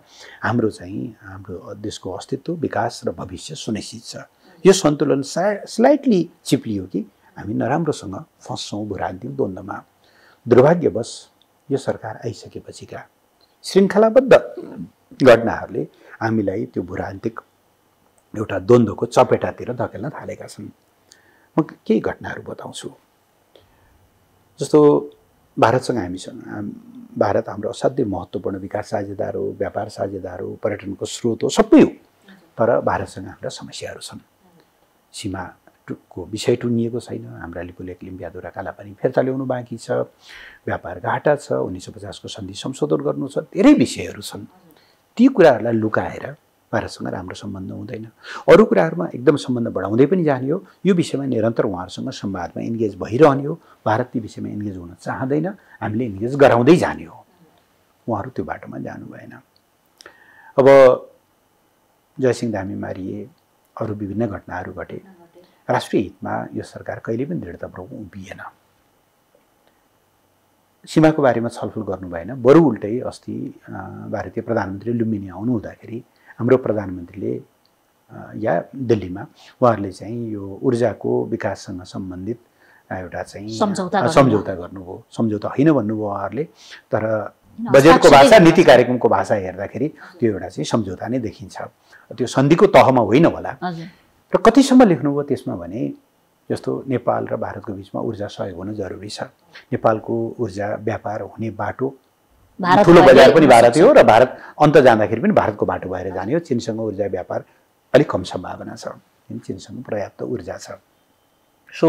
हाम्रो देशको अस्तित्व, विकास र भविष्य सुनिश्चित छ। यो सन्तुलन स्लाइटली चिप्लियो कि हामी नराम्रोसँग फस्छौँ भूराजनीतिक द्वन्द्वमा। दुर्भाग्यवश यो सरकार आइसकेपछिका श्रृङ्खलाबद्ध घटनाहरूले हामीलाई त्यो भूराजनीतिक एउटा द्वन्द्वको चपेटातिर धकेल्न थालेका छन्। म केही घटनाहरू बताउँछु। जस्तो भारतसँग भारत हाम्रो असाध्यै महत्त्वपूर्ण विकास साझेदार हो, व्यापार साझेदार हो, पर्यटनको स्रोत हो, सबै हो। तर भारतसँग हाम्रा समस्याहरू छन्। सीमाको विषय टुङ्गिएको छैन। हाम्रा लिपुलेख लिम्बियादुरा कालापानी फिर्ता ल्याउनु बाँकी छ। व्यापार घाटा छ। 1950 को सन्धि संशोधन गर्नु छ। धेरै विषयहरू छन्। ती कुराहरूलाई लुकाएर भारतसँग राम्रो सम्बन्ध हुँदैन। अरू कुराहरूमा एकदम सम्बन्ध बढाउँदै पनि जाने हो। यो विषयमा निरन्तर उहाँहरूसँग संवादमा इन्गेज भइरहने हो। भारत ती विषयमा इन्गेज हुन चाहँदैन। हामीले इन्गेज गराउँदै जाने हो। उहाँहरू त्यो बाटोमा जानु भएन। अब जयसिंह धामी मारिए, अरू विभिन्न घटनाहरू घटे। राष्ट्रिय हितमा यो सरकार कहिले पनि दृढतापूर्वक उभिएन। सीमाको बारेमा छलफल गर्नु भएन। बरु उल्टै अस्ति भारतीय प्रधानमन्त्री लुम्बिनी आउनु हुँदाखेरि हाम्रो प्रधानमन्त्रीले या दिल्लीमा उहाँहरूले चाहिँ यो ऊर्जाको विकाससँग सम्बन्धित एउटा चाहिँ सम्झौता गर्नुभयो। सम्झौता होइन भन्नुभयो उहाँहरूले, तर बजेटको भाषा, नीति कार्यक्रमको भाषा हेर्दाखेरि त्यो एउटा चाहिँ सम्झौता नै देखिन्छ। त्यो सन्धिको तहमा होइन होला। र कतिसम्म लेख्नुभयो त्यसमा भने जस्तो नेपाल र भारतको बिचमा ऊर्जा सहयोग हुन जरुरी छ। नेपालको ऊर्जा व्यापार हुने बाटो ठुलो बजार पनि भारतै हो र भारत अन्त जाँदाखेरि पनि भारतको बाटो भएर जाने हो। चीनसँग ऊर्जा व्यापार अलिक कम सम्भावना छ। चीनसँग पर्याप्त ऊर्जा छ। सो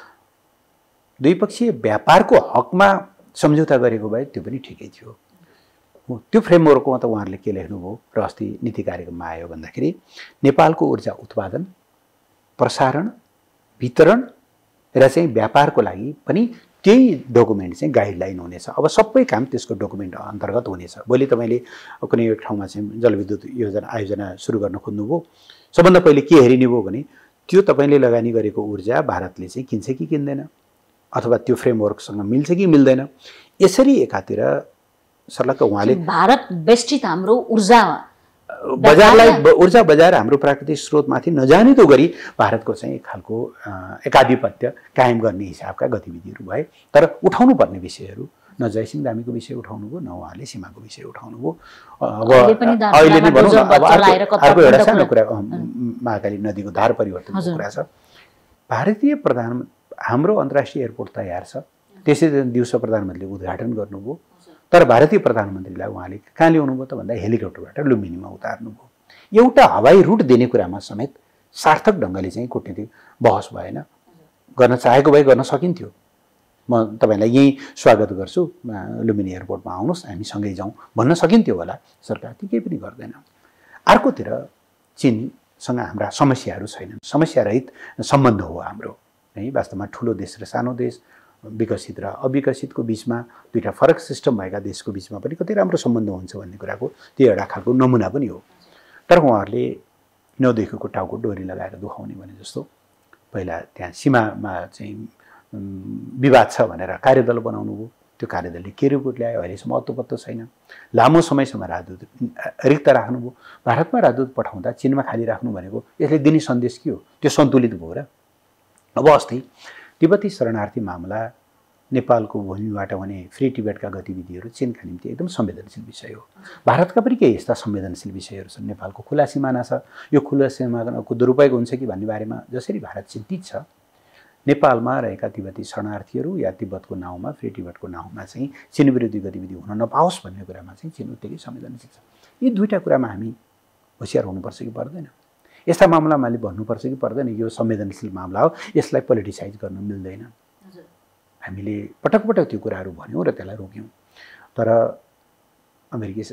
द्विपक्षीय व्यापारको हकमा सम्झौता गरेको भए त्यो पनि ठिकै थियो। त्यो फ्रेमवर्कमा त उहाँहरूले के लेख्नुभयो र अस्ति नीति कार्यक्रममा आयो भन्दाखेरि नेपालको ऊर्जा उत्पादन, प्रसारण, वितरण र चाहिँ व्यापारको लागि पनि त्यही डकुमेन्ट चाहिँ गाइडलाइन हुनेछ। अब सबै काम त्यसको डकुमेन्ट अन्तर्गत हुनेछ। भोलि तपाईँले कुनै एक ठाउँमा चाहिँ जलविद्युत आयोजना सुरु गर्न खोज्नुभयो, सबभन्दा पहिले के हेरिने भयो भने त्यो तपाईँले लगानी गरेको ऊर्जा भारतले चाहिँ किन्छ कि किन्दैन, अथवा त्यो फ्रेमवर्कसँग मिल्छ कि मिल्दैन। यसरी एकातिर सर्लक्क उहाँले
भारत बेष्टित हाम्रो ऊर्जा
बजारलाई, ऊर्जा बजार हाम्रो प्राकृतिक स्रोतमाथि नजानिदो गरी भारतको चाहिँ एक खालको एकाधिपत्य कायम गर्ने हिसाबका गतिविधिहरू भए। तर उठाउनु पर्ने विषयहरू न जयसिंह धामीको विषय उठाउनु भयो, न उहाँले सीमाको विषय उठाउनु भयो। अब अहिले नै भनौँ न, अर्को एउटा सानो कुरा महाकाली नदीको धार परिवर्तनको कुरा छ। भारतीय हाम्रो अन्तर्राष्ट्रिय एयरपोर्ट तयार छ। त्यसै दिन दिउँसो प्रधानमन्त्रीले उद्घाटन गर्नुभयो। तर भारतीय प्रधानमन्त्रीलाई उहाँले कहाँ ल्याउनु भयो त भन्दा हेलिकप्टरबाट लुम्बिनीमा उतार्नुभयो। एउटा हवाई रुट दिने कुरामा समेत सार्थक ढङ्गले चाहिँ कूटनीतिक बहस भएन। गर्न चाहेको भए गर्न सकिन्थ्यो। म तपाईँलाई यहीँ स्वागत गर्छु, लुम्बिनी एयरपोर्टमा आउनुहोस्, हामी सँगै जाउँ भन्न सकिन्थ्यो होला। सरकार ती केही पनि गर्दैन। अर्कोतिर चीनसँग हाम्रा समस्याहरू छैनन्। समस्यारहित सम्बन्ध हो हाम्रो है। वास्तवमा ठुलो देश र सानो देश, विकसित र अविकसितको बिचमा, दुईटा फरक सिस्टम भएका देशको बिचमा पनि कति राम्रो सम्बन्ध हुन्छ भन्ने कुराको त्यो एउटा खालको नमुना पनि हो। तर उहाँहरूले नदेखेको टाउको डोरी लगाएर दुखाउने भने जस्तो पहिला त्यहाँ सीमामा चाहिँ विवाद छ भनेर कार्यदल बनाउनु भयो। त्यो कार्यदलले के रिपोर्ट ल्यायो अहिलेसम्म अत्तो छैन। लामो समयसम्म राजदूत रिक्त राख्नुभयो। भारतमा राजदूत पठाउँदा चीनमा खाली राख्नु भनेको यसले दिने सन्देश के हो? त्यो सन्तुलित भयो र? अब अस्ति तिब्बती शरणार्थी मामला, नेपालको भूमिबाट हुने फ्री टिबेटका गतिविधिहरू चीनका निम्ति एकदम संवेदनशील विषय हो। भारतका पनि केही यस्ता संवेदनशील विषयहरू छन्। नेपालको खुला सिमाना छ। यो खुला सिमानाको दुरुपयोग हुन्छ कि भन्ने बारेमा जसरी भारत चिन्तित छ, नेपालमा रहेका तिब्बती शरणार्थीहरू या तिब्बतको नाउँमा, फ्री टिबेटको नाउँमा चाहिँ चीन विरोधी गतिविधि हुन नपाओस् भन्ने कुरामा चाहिँ चीन उत्तिकै संवेदनशील छ। यी दुईटा कुरामा हामी होसियार हुनुपर्छ कि पर्दैन? यस्ता मामलामा हामीले भन्नुपर्छ कि पर्दैन यो संवेदनशील मामला हो, यसलाई पोलिटिसाइज गर्न मिल्दैन? हामीले पटक पटक त्यो कुराहरू भन्यौँ र त्यसलाई रोक्यौँ। तर अमेरिकी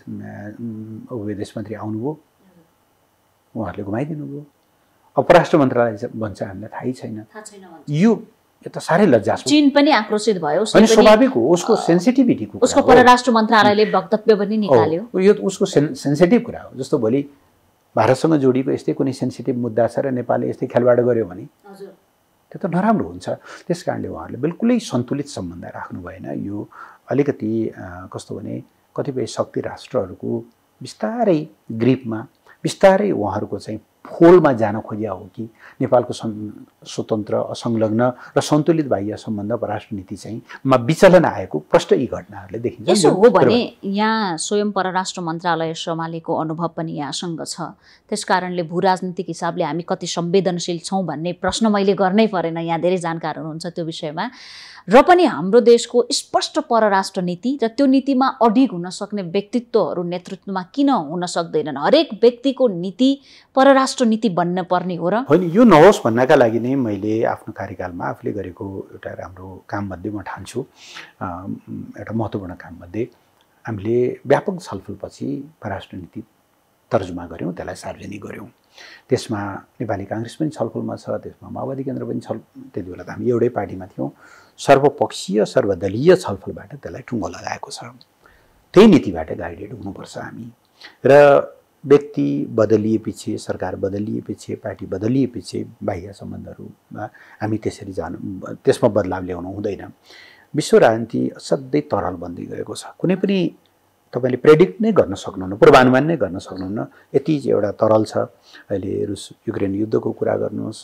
विदेश मन्त्री आउनुभयो, उहाँहरूले घुमाइदिनु भयो। अब परराष्ट्र मन्त्रालय भन्छ हामीलाई थाहै छैन। यो त साह्रै लज्जास्पद।
चीन पनि आक्रोशित भयो।
अनि स्वाभाविक हो, उसको सेन्सिटिभिटीको कुरा हो।
उसको परराष्ट्र मन्त्रालयले वक्तव्य पनि निकाल्यो।
यो उसको सेन्सिटिभ कुरा हो। जस्तो भोलि भारतसँग जोडिएको यस्तै कुनै सेन्सिटिभ मुद्दा छ र नेपालले यस्तै खेलवाड गर्यो भने त्यो त नराम्रो हुन्छ। त्यस कारणले उहाँहरूले बिल्कुलै सन्तुलित सम्बन्ध राख्नु भएन। यो अलिकति कस्तो भने कतिपय शक्ति राष्ट्रहरूको बिस्तारै ग्रिपमा, बिस्तारै उहाँहरूको चाहिँ फोलमा जान खोजिया हो कि नेपालको स्वतन्त्र असंलग्न र सन्तुलित बाह्य सम्बन्ध परराष्ट्र नीति चाहिँ मा विचलन आएको प्रष्ट यी घटनाहरूले देखिन्छ।
यसो हो भने यहाँ स्वयं परराष्ट्र मन्त्रालय सम्हालेको अनुभव पनि यहाँसँग छ, त्यसकारणले भू राजनीतिक हिसाबले हामी कति संवेदनशील छौँ भन्ने प्रश्न मैले गर्नै परेन। यहाँ धेरै जानकार हुनुहुन्छ त्यो विषयमा, र पनि हाम्रो देशको स्पष्ट परराष्ट्र नीति र त्यो नीतिमा अडिग हुन सक्ने व्यक्तित्वहरू नेतृत्वमा किन हुन सक्दैनन्? हरेक व्यक्तिको नीति परराष्ट्र नीति बन्न पर्ने हो र
होइन? यो नहोस् भन्नका लागि नै मैले आफ्नो कार्यकालमा आफूले गरेको एउटा राम्रो काममध्ये म ठान्छु, एउटा महत्त्वपूर्ण काममध्ये हामीले व्यापक छलफलपछि परराष्ट्र नीति तर्जुमा गऱ्यौँ, त्यसलाई सार्वजनिक गऱ्यौँ। त्यसमा नेपाली काङ्ग्रेस पनि छलफलमा छ, त्यसमा माओवादी केन्द्र पनि त्यति बेला त हामी एउटै पार्टीमा थियौँ। सर्वपक्षीय सर्वदलीय छलफलबाट त्यसलाई टुङ्गो लगाएको छ। त्यही नीतिबाट गाइडेड हुनुपर्छ हामी। र व्यक्ति बदलिएपछि, सरकार बदलिएपछि, पार्टी बदलिएपछि बाह्य सम्बन्धहरूमा हामी त्यसरी त्यसमा बदलाव ल्याउनु हुँदैन। विश्व राजनीति असाध्यै तरल बन्दै गएको छ। कुनै पनि तपाईले प्रेडिक्ट नै गर्न सक्नुहुन्न, पूर्वानुमान नै गर्न सक्नुहुन्न, यति एउटा तरल छ। अहिले रुस युक्रेन युद्धको कुरा गर्नुहोस्,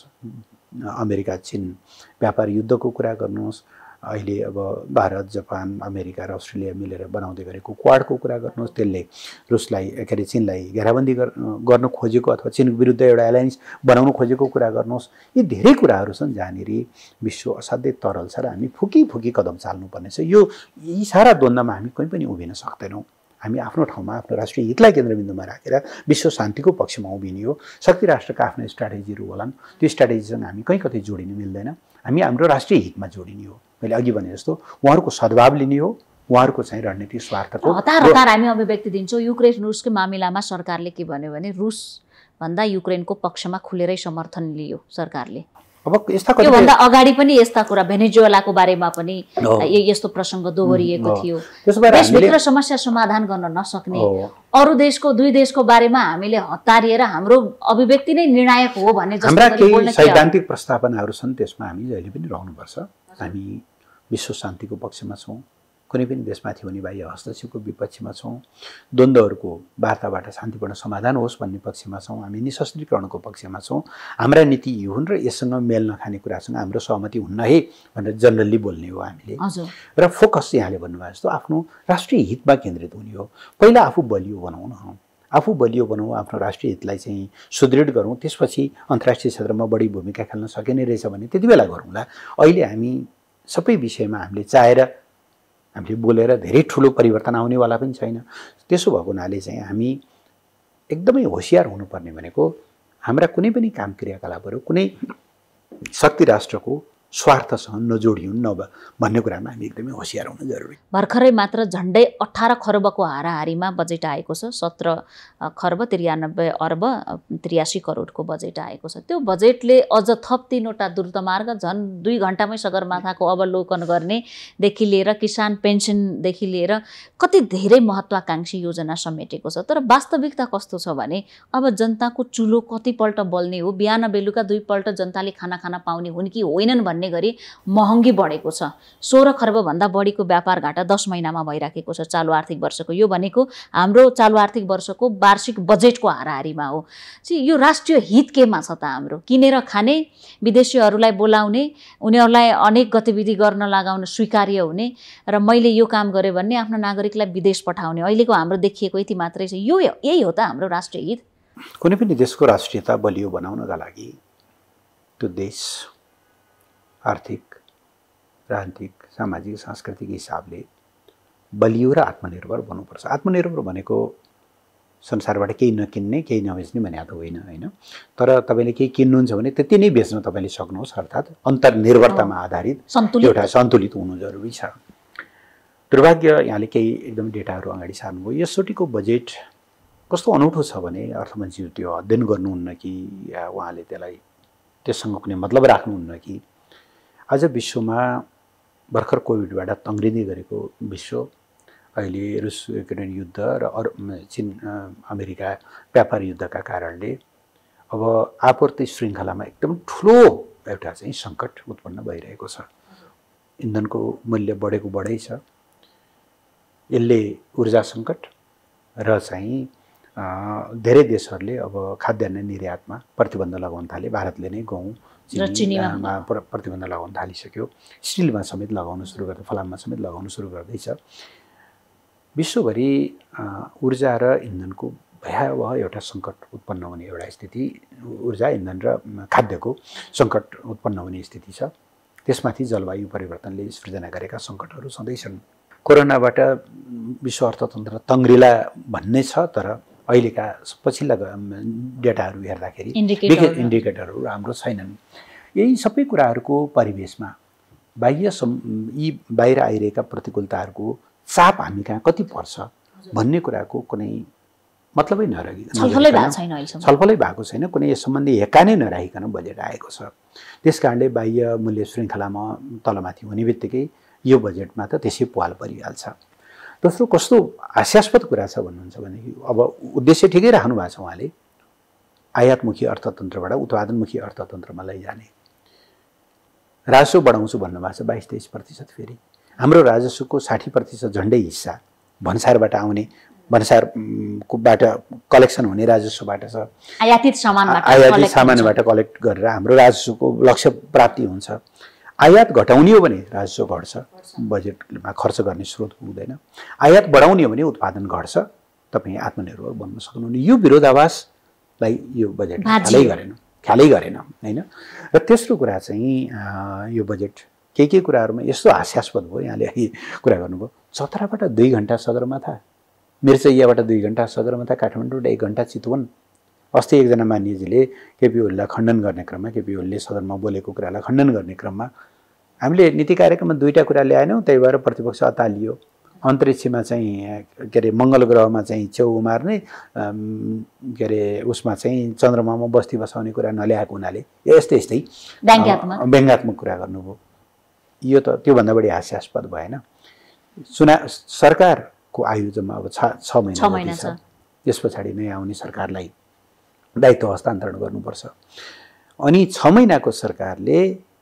अमेरिका चीन व्यापार युद्धको कुरा गर्नुहोस्, अहिले अब भारत जापान अमेरिका र अस्ट्रेलिया मिलेर बनाउँदै गरेको क्वाडको कुरा गर्नुहोस्, त्यसले रुसलाई के अरे चीनलाई घेराबन्दी गर्न खोजेको अथवा चीनको विरुद्ध एउटा एलायन्स बनाउन खोजेको कुरा गर्नुहोस्। यी धेरै कुराहरू छन् जहाँनिर विश्व असाध्यै तरल छ र हामी फुकी कदम चाल्नुपर्ने छ। यी सारा द्वन्द्वमा हामी कहीँ पनि उभिन सक्दैनौँ। हामी आफ्नो ठाउँमा आफ्नो राष्ट्रिय हितलाई केन्द्रबिन्दुमा राखेर विश्व शान्तिको पक्षमा उभिने हो। शक्ति राष्ट्रका आफ्ना स्ट्राटेजीहरू होलान्, त्यो स्ट्राटेजीसँग हामी कहीँ कतै जोडिनु मिल्दैन। हामी हाम्रो राष्ट्रिय हितमा जोडिने हो। मैले अघि भने जस्तो उहाँहरूको सद्भाव लिने हो, उहाँहरूको चाहिँ रणनीतिक स्वार्थको
हतार हामी अभिव्यक्ति दिन्छौँ। युक्रेन रुसको मामिलामा सरकारले के भन्यो भने रुस भन्दा युक्रेनको पक्षमा खुलेरै समर्थन लियो सरकारले।
अब यस्ता
त्योभन्दा अगाडि पनि यस्ता कुरा भेनेजुएलाको बारेमा पनि यस्तो प्रसङ्ग दोहोरिएको थियो। देशभित्र समस्या समाधान गर्न नसक्ने अरू देशको दुई देशको बारेमा हामीले हतारिएर हाम्रो अभिव्यक्ति नै निर्णायक हो भन्ने जस्तो
हाम्रा केही सैद्धान्तिक प्रस्तावनाहरू छन्, त्यसमा हामी जहिले पनि रहनुपर्छ। हामी विश्व शान्तिको पक्षमा छौँ, कुनै पनि देशमाथि हुने बाह्य हस्तक्षेपको विपक्षमा छौँ, द्वन्द्वहरूको वार्ताबाट शान्तिपूर्ण समाधान होस् भन्ने पक्षमा छौँ, हामी निशस्त्रीकरणको पक्षमा छौँ। हाम्रा नीति यी हुन् र यससँग मेल नखाने कुरासँग हाम्रो सहमति हुन्न है भनेर जनरली बोल्ने हो हामीले। र फोकस यहाँले भन्नुभयो जस्तो आफ्नो राष्ट्रिय हितमा केन्द्रित हुने हो। पहिला आफू बलियो बनाउँ न, आफू बलियो बनाउँ, आफ्नो राष्ट्रिय हितलाई चाहिँ सुदृढ गरौँ, त्यसपछि अन्तर्राष्ट्रिय क्षेत्रमा बढी भूमिका खेल्न सकिने रहेछ भने त्यति बेला गरौँला। अहिले हामी सबै विषयमा हामीले चाहेर हामीले बोलेर धेरै ठुलो परिवर्तन आउनेवाला पनि छैन। त्यसो भएको हुनाले चाहिँ हामी एकदमै होसियार हुनुपर्ने भनेको हाम्रा कुनै पनि काम क्रियाकलापहरू कुनै शक्ति राष्ट्रको स्वार्थसँग नजोडिउन् भन्ने कुरामा हामी एकदमै होसियार हुनु जरुरी।
भर्खरै मात्र झन्डै 18 खर्बको हाराहारीमा बजेट आएको छ। 17 खर्ब 93 अर्ब 83 करोडको बजेट आएको छ। त्यो बजेटले अझ थप 3वटा द्रुतमार्ग, झन् 2 घण्टामै सगरमाथाको अवलोकन गर्नेदेखि लिएर किसान पेन्सनदेखि लिएर कति धेरै महत्त्वाकांक्षी योजना समेटेको छ। तर वास्तविकता कस्तो छ भने अब जनताको चुलो कतिपल्ट बल्ने हो, बिहान बेलुका 2 पल्ट जनताले खाना खान पाउने हुन् कि होइनन् भन्ने गरी महँगी बढेको छ। 16 खर्ब भन्दा बढीको व्यापार घाटा 10 महिनामा भइराखेको छ चालु आर्थिक वर्षको। यो भनेको हाम्रो चालु आर्थिक वर्षको वार्षिक बजेटको हाराहारीमा हो। यो राष्ट्रिय हित केमा छ त हाम्रो? किनेर खाने, विदेशीहरूलाई बोलाउने, उनीहरूलाई अनेक गतिविधि गर्न लगाउन स्वीकार्य हुने र मैले यो काम गरेँ भन्ने आफ्नो नागरिकलाई विदेश पठाउने, अहिलेको हाम्रो देखिएको यति मात्रै छ। यही हो त हाम्रो राष्ट्रिय हित?
कुनै पनि देशको राष्ट्रियता बलियो बनाउनका लागि त्यो देश आर्थिक, राजनीतिक, सामाजिक, सांस्कृतिक हिसाबले बलियो र आत्मनिर्भर बन्नुपर्छ। आत्मनिर्भर भनेको संसारबाट केही नकिन्ने, केही नबेच्ने भने त होइन हैन। तर तपाईले केही किन्नुहुन्छ भने त्यति नै बेच्न तपाईले सक्नुहोस्, अर्थात् अन्तर्निर्भरतामा आधारित एउटा सन्तुलित हुनु जरुरी छ। दुर्भाग्य यहाँले केही एकदम डेटाहरू अगाडि सार्नुभयो। यसचोटिको बजेट कस्तो अनौठो छ भने अर्थमन्त्री त्यो अध्ययन गर्नुहुन्न कि या उहाँले त्यसलाई त्यससँग कुनै मतलब राख्नुहुन्न कि आज विश्वमा भर्खर कोभिडबाट तङ्ग्रिँदै गरेको विश्व, अहिले रुस युक्रेन युद्ध र चीन अमेरिका व्यापार युद्धका कारणले अब आपूर्ति श्रृङ्खलामा एकदम ठुलो एउटा चाहिँ सङ्कट उत्पन्न भइरहेको छ। इन्धनको मूल्य बढेको बढै छ। यसले ऊर्जा सङ्कट र चाहिँ धेरै देशहरूले अब खाद्यान्न निर्यातमा प्रतिबन्ध लगाउन थाले। भारतले नै गहुँ चिनीमा प्रतिबन्ध लगाउन थालिसक्यो। स्टिलमा समेत लगाउन सुरु गर्दै, फलाममा समेत लगाउन सुरु गर्दैछ। विश्वभरि ऊर्जा र इन्धनको भयावह एउटा सङ्कट उत्पन्न हुने एउटा स्थिति, ऊर्जा इन्धन र खाद्यको सङ्कट उत्पन्न हुने स्थिति छ। त्यसमाथि जलवायु परिवर्तनले सृजना गरेका सङ्कटहरू सधैँ छन्। कोरोनाबाट विश्व अर्थतन्त्र तङ्ग्रिला भन्ने छ, तर अहिलेका पछिल्ला डेटाहरू हेर्दाखेरि इन्डिकेटरहरू राम्रो छैनन्। यही सबै कुराहरूको परिवेशमा यी बाहिर आइरहेका प्रतिकूलताहरूको चाप हामी कहाँ कति पर्छ भन्ने कुराको कुनै मतलबै छलफलै भएको छैन। कुनै यस सम्बन्धी हेक्का नै नराखिकन बजेट आएको छ। त्यस कारणले बाह्य मूल्य श्रृङ्खलामा तलमाथि हुने बित्तिकै यो बजेटमा त त्यसै पाल परिहाल्छ। दोस्रो, कस्तो हास्यास्पद कुरा छ भन्नुहुन्छ भनेदेखि अब उद्देश्य ठिकै राख्नु भएको छ उहाँले, आयातमुखी अर्थतन्त्रबाट उत्पादनमुखी अर्थतन्त्रमा लैजाने। राजस्व बढाउँछु भन्नुभएको छ 22-23%। फेरि हाम्रो राजस्वको 60% झन्डै हिस्सा भन्सारबाट आउने, भन्सारकोबाट कलेक्सन हुने राजस्वबाट छ।
आयातित
सामानबाट कलेक्ट गरेर हाम्रो राजस्वको लक्ष्य प्राप्ति हुन्छ। आयात घटाउने हो भने राजस्व घट्छ, बजेटमा खर्च गर्ने स्रोत पुग्दैन। आयात बढाउने हो भने उत्पादन घट्छ, तपाईँ आत्मनिर्भर बन्न सक्नुहुन्न। यो विरोधाभासलाई यो बजेट ख्यालै गरेन होइन। र तेस्रो कुरा चाहिँ यो बजेट के कुराहरूमा यस्तो हास्यास्पद भयो। यहाँले अहिले कुरा गर्नुभयो, चतराबाट 2 घन्टा सगरमाथा, मिर्चैयाबाट 2 घन्टा सगरमाथा, काठमाडौँबाट 1 घन्टा चितवन। अस्ति एकजना मान्यजीले केपी ओलीलाई खण्डन गर्ने क्रममा, केपी ओलीले सदनमा बोलेको कुरालाई खण्डन गर्ने क्रममा हामीले नीति कार्यक्रममा 2टा कुरा ल्याएनौँ, त्यही भएर प्रतिपक्ष अतालियो। अन्तरिक्षमा चाहिँ के अरे मङ्गल ग्रहमा चाहिँ च्याउ उमार्ने, के अरे उसमा चाहिँ चन्द्रमामा बस्ती बसाउने कुरा नल्याएको हुनाले यस्तै व्यङ्ग्यात्मक कुरा गर्नुभयो। यो त त्योभन्दा बढी हास्यास्पद भएन। सरकारको आयु जम्मा अब 6 महिना छ। त्यस पछाडि नयाँ आउने सरकारलाई दायित्व हस्तान्तरण गर्नुपर्छ। अनि 6 महिनाको सरकारले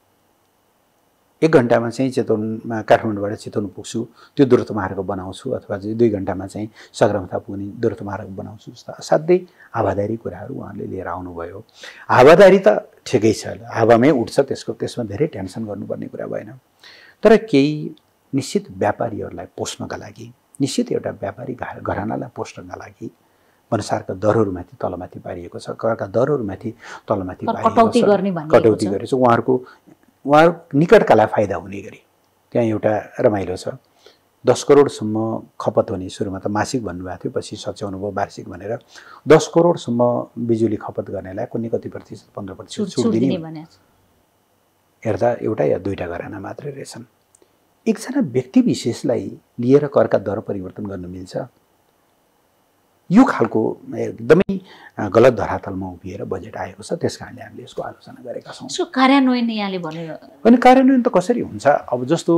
1 घन्टामा चाहिँ चितवनमा, काठमाडौँबाट चितवन पुग्छु, त्यो द्रुत मार्ग बनाउँछु, अथवा 2 घन्टामा चाहिँ सगरमाथा पुग्ने द्रुत मार्ग बनाउँछु जस्ता असाध्यै हावादारी कुराहरू उहाँले लिएर आउनुभयो। हावादारी त ठिकै छ, हावामै उठ्छ, त्यसमा धेरै टेन्सन गर्नुपर्ने कुरा भएन। तर केही निश्चित व्यापारीहरूलाई पोस्नका लागि, निश्चित एउटा व्यापारी घरानालाई पोस्नका लागि भन्सारका दरहरूमाथि तलमाथि पारिएको छ, करका दरहरूमाथि तलमाथि
कटौती
गरेको छ। उहाँहरू निकटकालाई फाइदा हुने गरी त्यहाँ एउटा रमाइलो छ। 10 करोडसम्म खपत हुने, सुरुमा त मासिक भन्नुभएको थियो, पछि सच्याउनु भयो वार्षिक भनेर। 10 करोडसम्म बिजुली खपत गर्नेलाई कुनै कति प्रतिशत 15% छुट दिने हेर्दा एउटा या 2टा घराना मात्रै रहेछन्। एकजना व्यक्ति विशेषलाई लिएर करका दर परिवर्तन गर्न मिल्छ? यो खालको एकदमै गलत धरातलमा उभिएर बजेट आएको छ। त्यस कारणले हामीले यसको आलोचना गरेका छौँ।
कार्यान्वयन यहाँले भन्यो
होइन, कार्यान्वयन त कसरी हुन्छ? अब जस्तो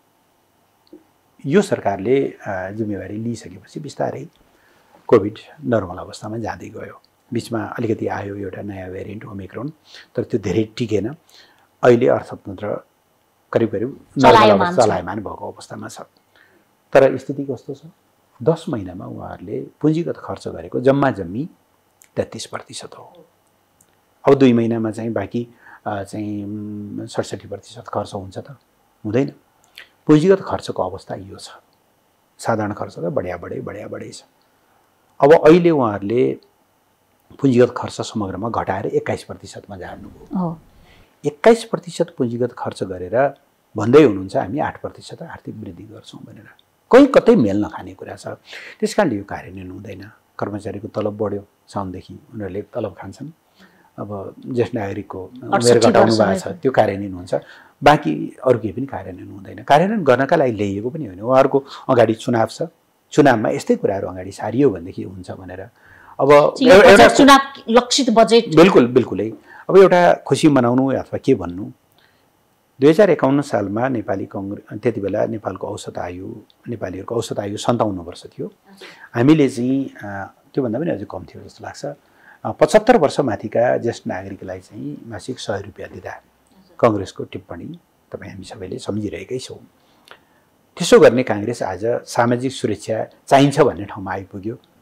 यो सरकारले जिम्मेवारी लिइसकेपछि बिस्तारै कोभिड नर्मल अवस्थामा जाँदै गयो। बिचमा अलिकति आयो एउटा नयाँ भेरिएन्ट ओमिक्रोन, तर त्यो धेरै टिकेन। अहिले अर्थतन्त्र करिब चलायमान भएको अवस्थामा छ। तर स्थिति कस्तो छ? 10 महिनामा उहाँहरूले पुँजीगत खर्च गरेको जम्मी 33% हो। अब 2 महिनामा चाहिँ बाँकी चाहिँ 67% खर्च हुन्छ त? हुँदैन। पुँजीगत खर्चको अवस्था यो छ। साधारण खर्च त बढ्या छ। अब अहिले उहाँहरूले पुँजीगत खर्च समग्रमा घटाएर 21% मा झार्नुभयो। 21% पुँजीगत खर्च गरेर भन्दै हुनुहुन्छ हामी 8% आर्थिक वृद्धि गर्छौँ भनेर। कतै मेल नखाने कुरा छ। त्यस कारणले यो कार्यान्वयन हुँदैन। कर्मचारीको तलब बढ्यो, साउनदेखि उनीहरूले तलब खान्छन्। अब ज्येष्ठ नागरिकको उमेर घटाउनु भएको छ, त्यो कार्यान्वयन हुन्छ। बाँकी अरू केही पनि कार्यान्वयन हुँदैन। कार्यान्वयन गर्नका लागि ल्याइएको पनि होइन। उहाँहरूको अगाडि चुनाव छ, चुनावमा यस्तै कुराहरू अगाडि सारियो भनेदेखि हुन्छ भनेर। अब
एउटा चुनाव लक्षित बजेट
बिल्कुलै। अब एउटा खुसी मनाउनु अथवा के भन्नु, 2051 सालमा नेपाली कांग्रेस, त्यति बेला नेपालको औसत आयु, नेपालीहरूको औसत आयु 57 वर्ष थियो। हामीले चाहिँ त्योभन्दा पनि अझै कम थियो जस्तो लाग्छ। 75 वर्ष माथिका ज्येष्ठ नागरिकलाई चाहिँ मासिक 100 रुपियाँ दिँदा कांग्रेसको टिप्पणी तपाईँ हामी सबैले सम्झिरहेकै छौँ। त्यसो गर्ने कांग्रेस आज सामाजिक सुरक्षा चाहिन्छ भन्ने ठाउँमा आइपुग्यो।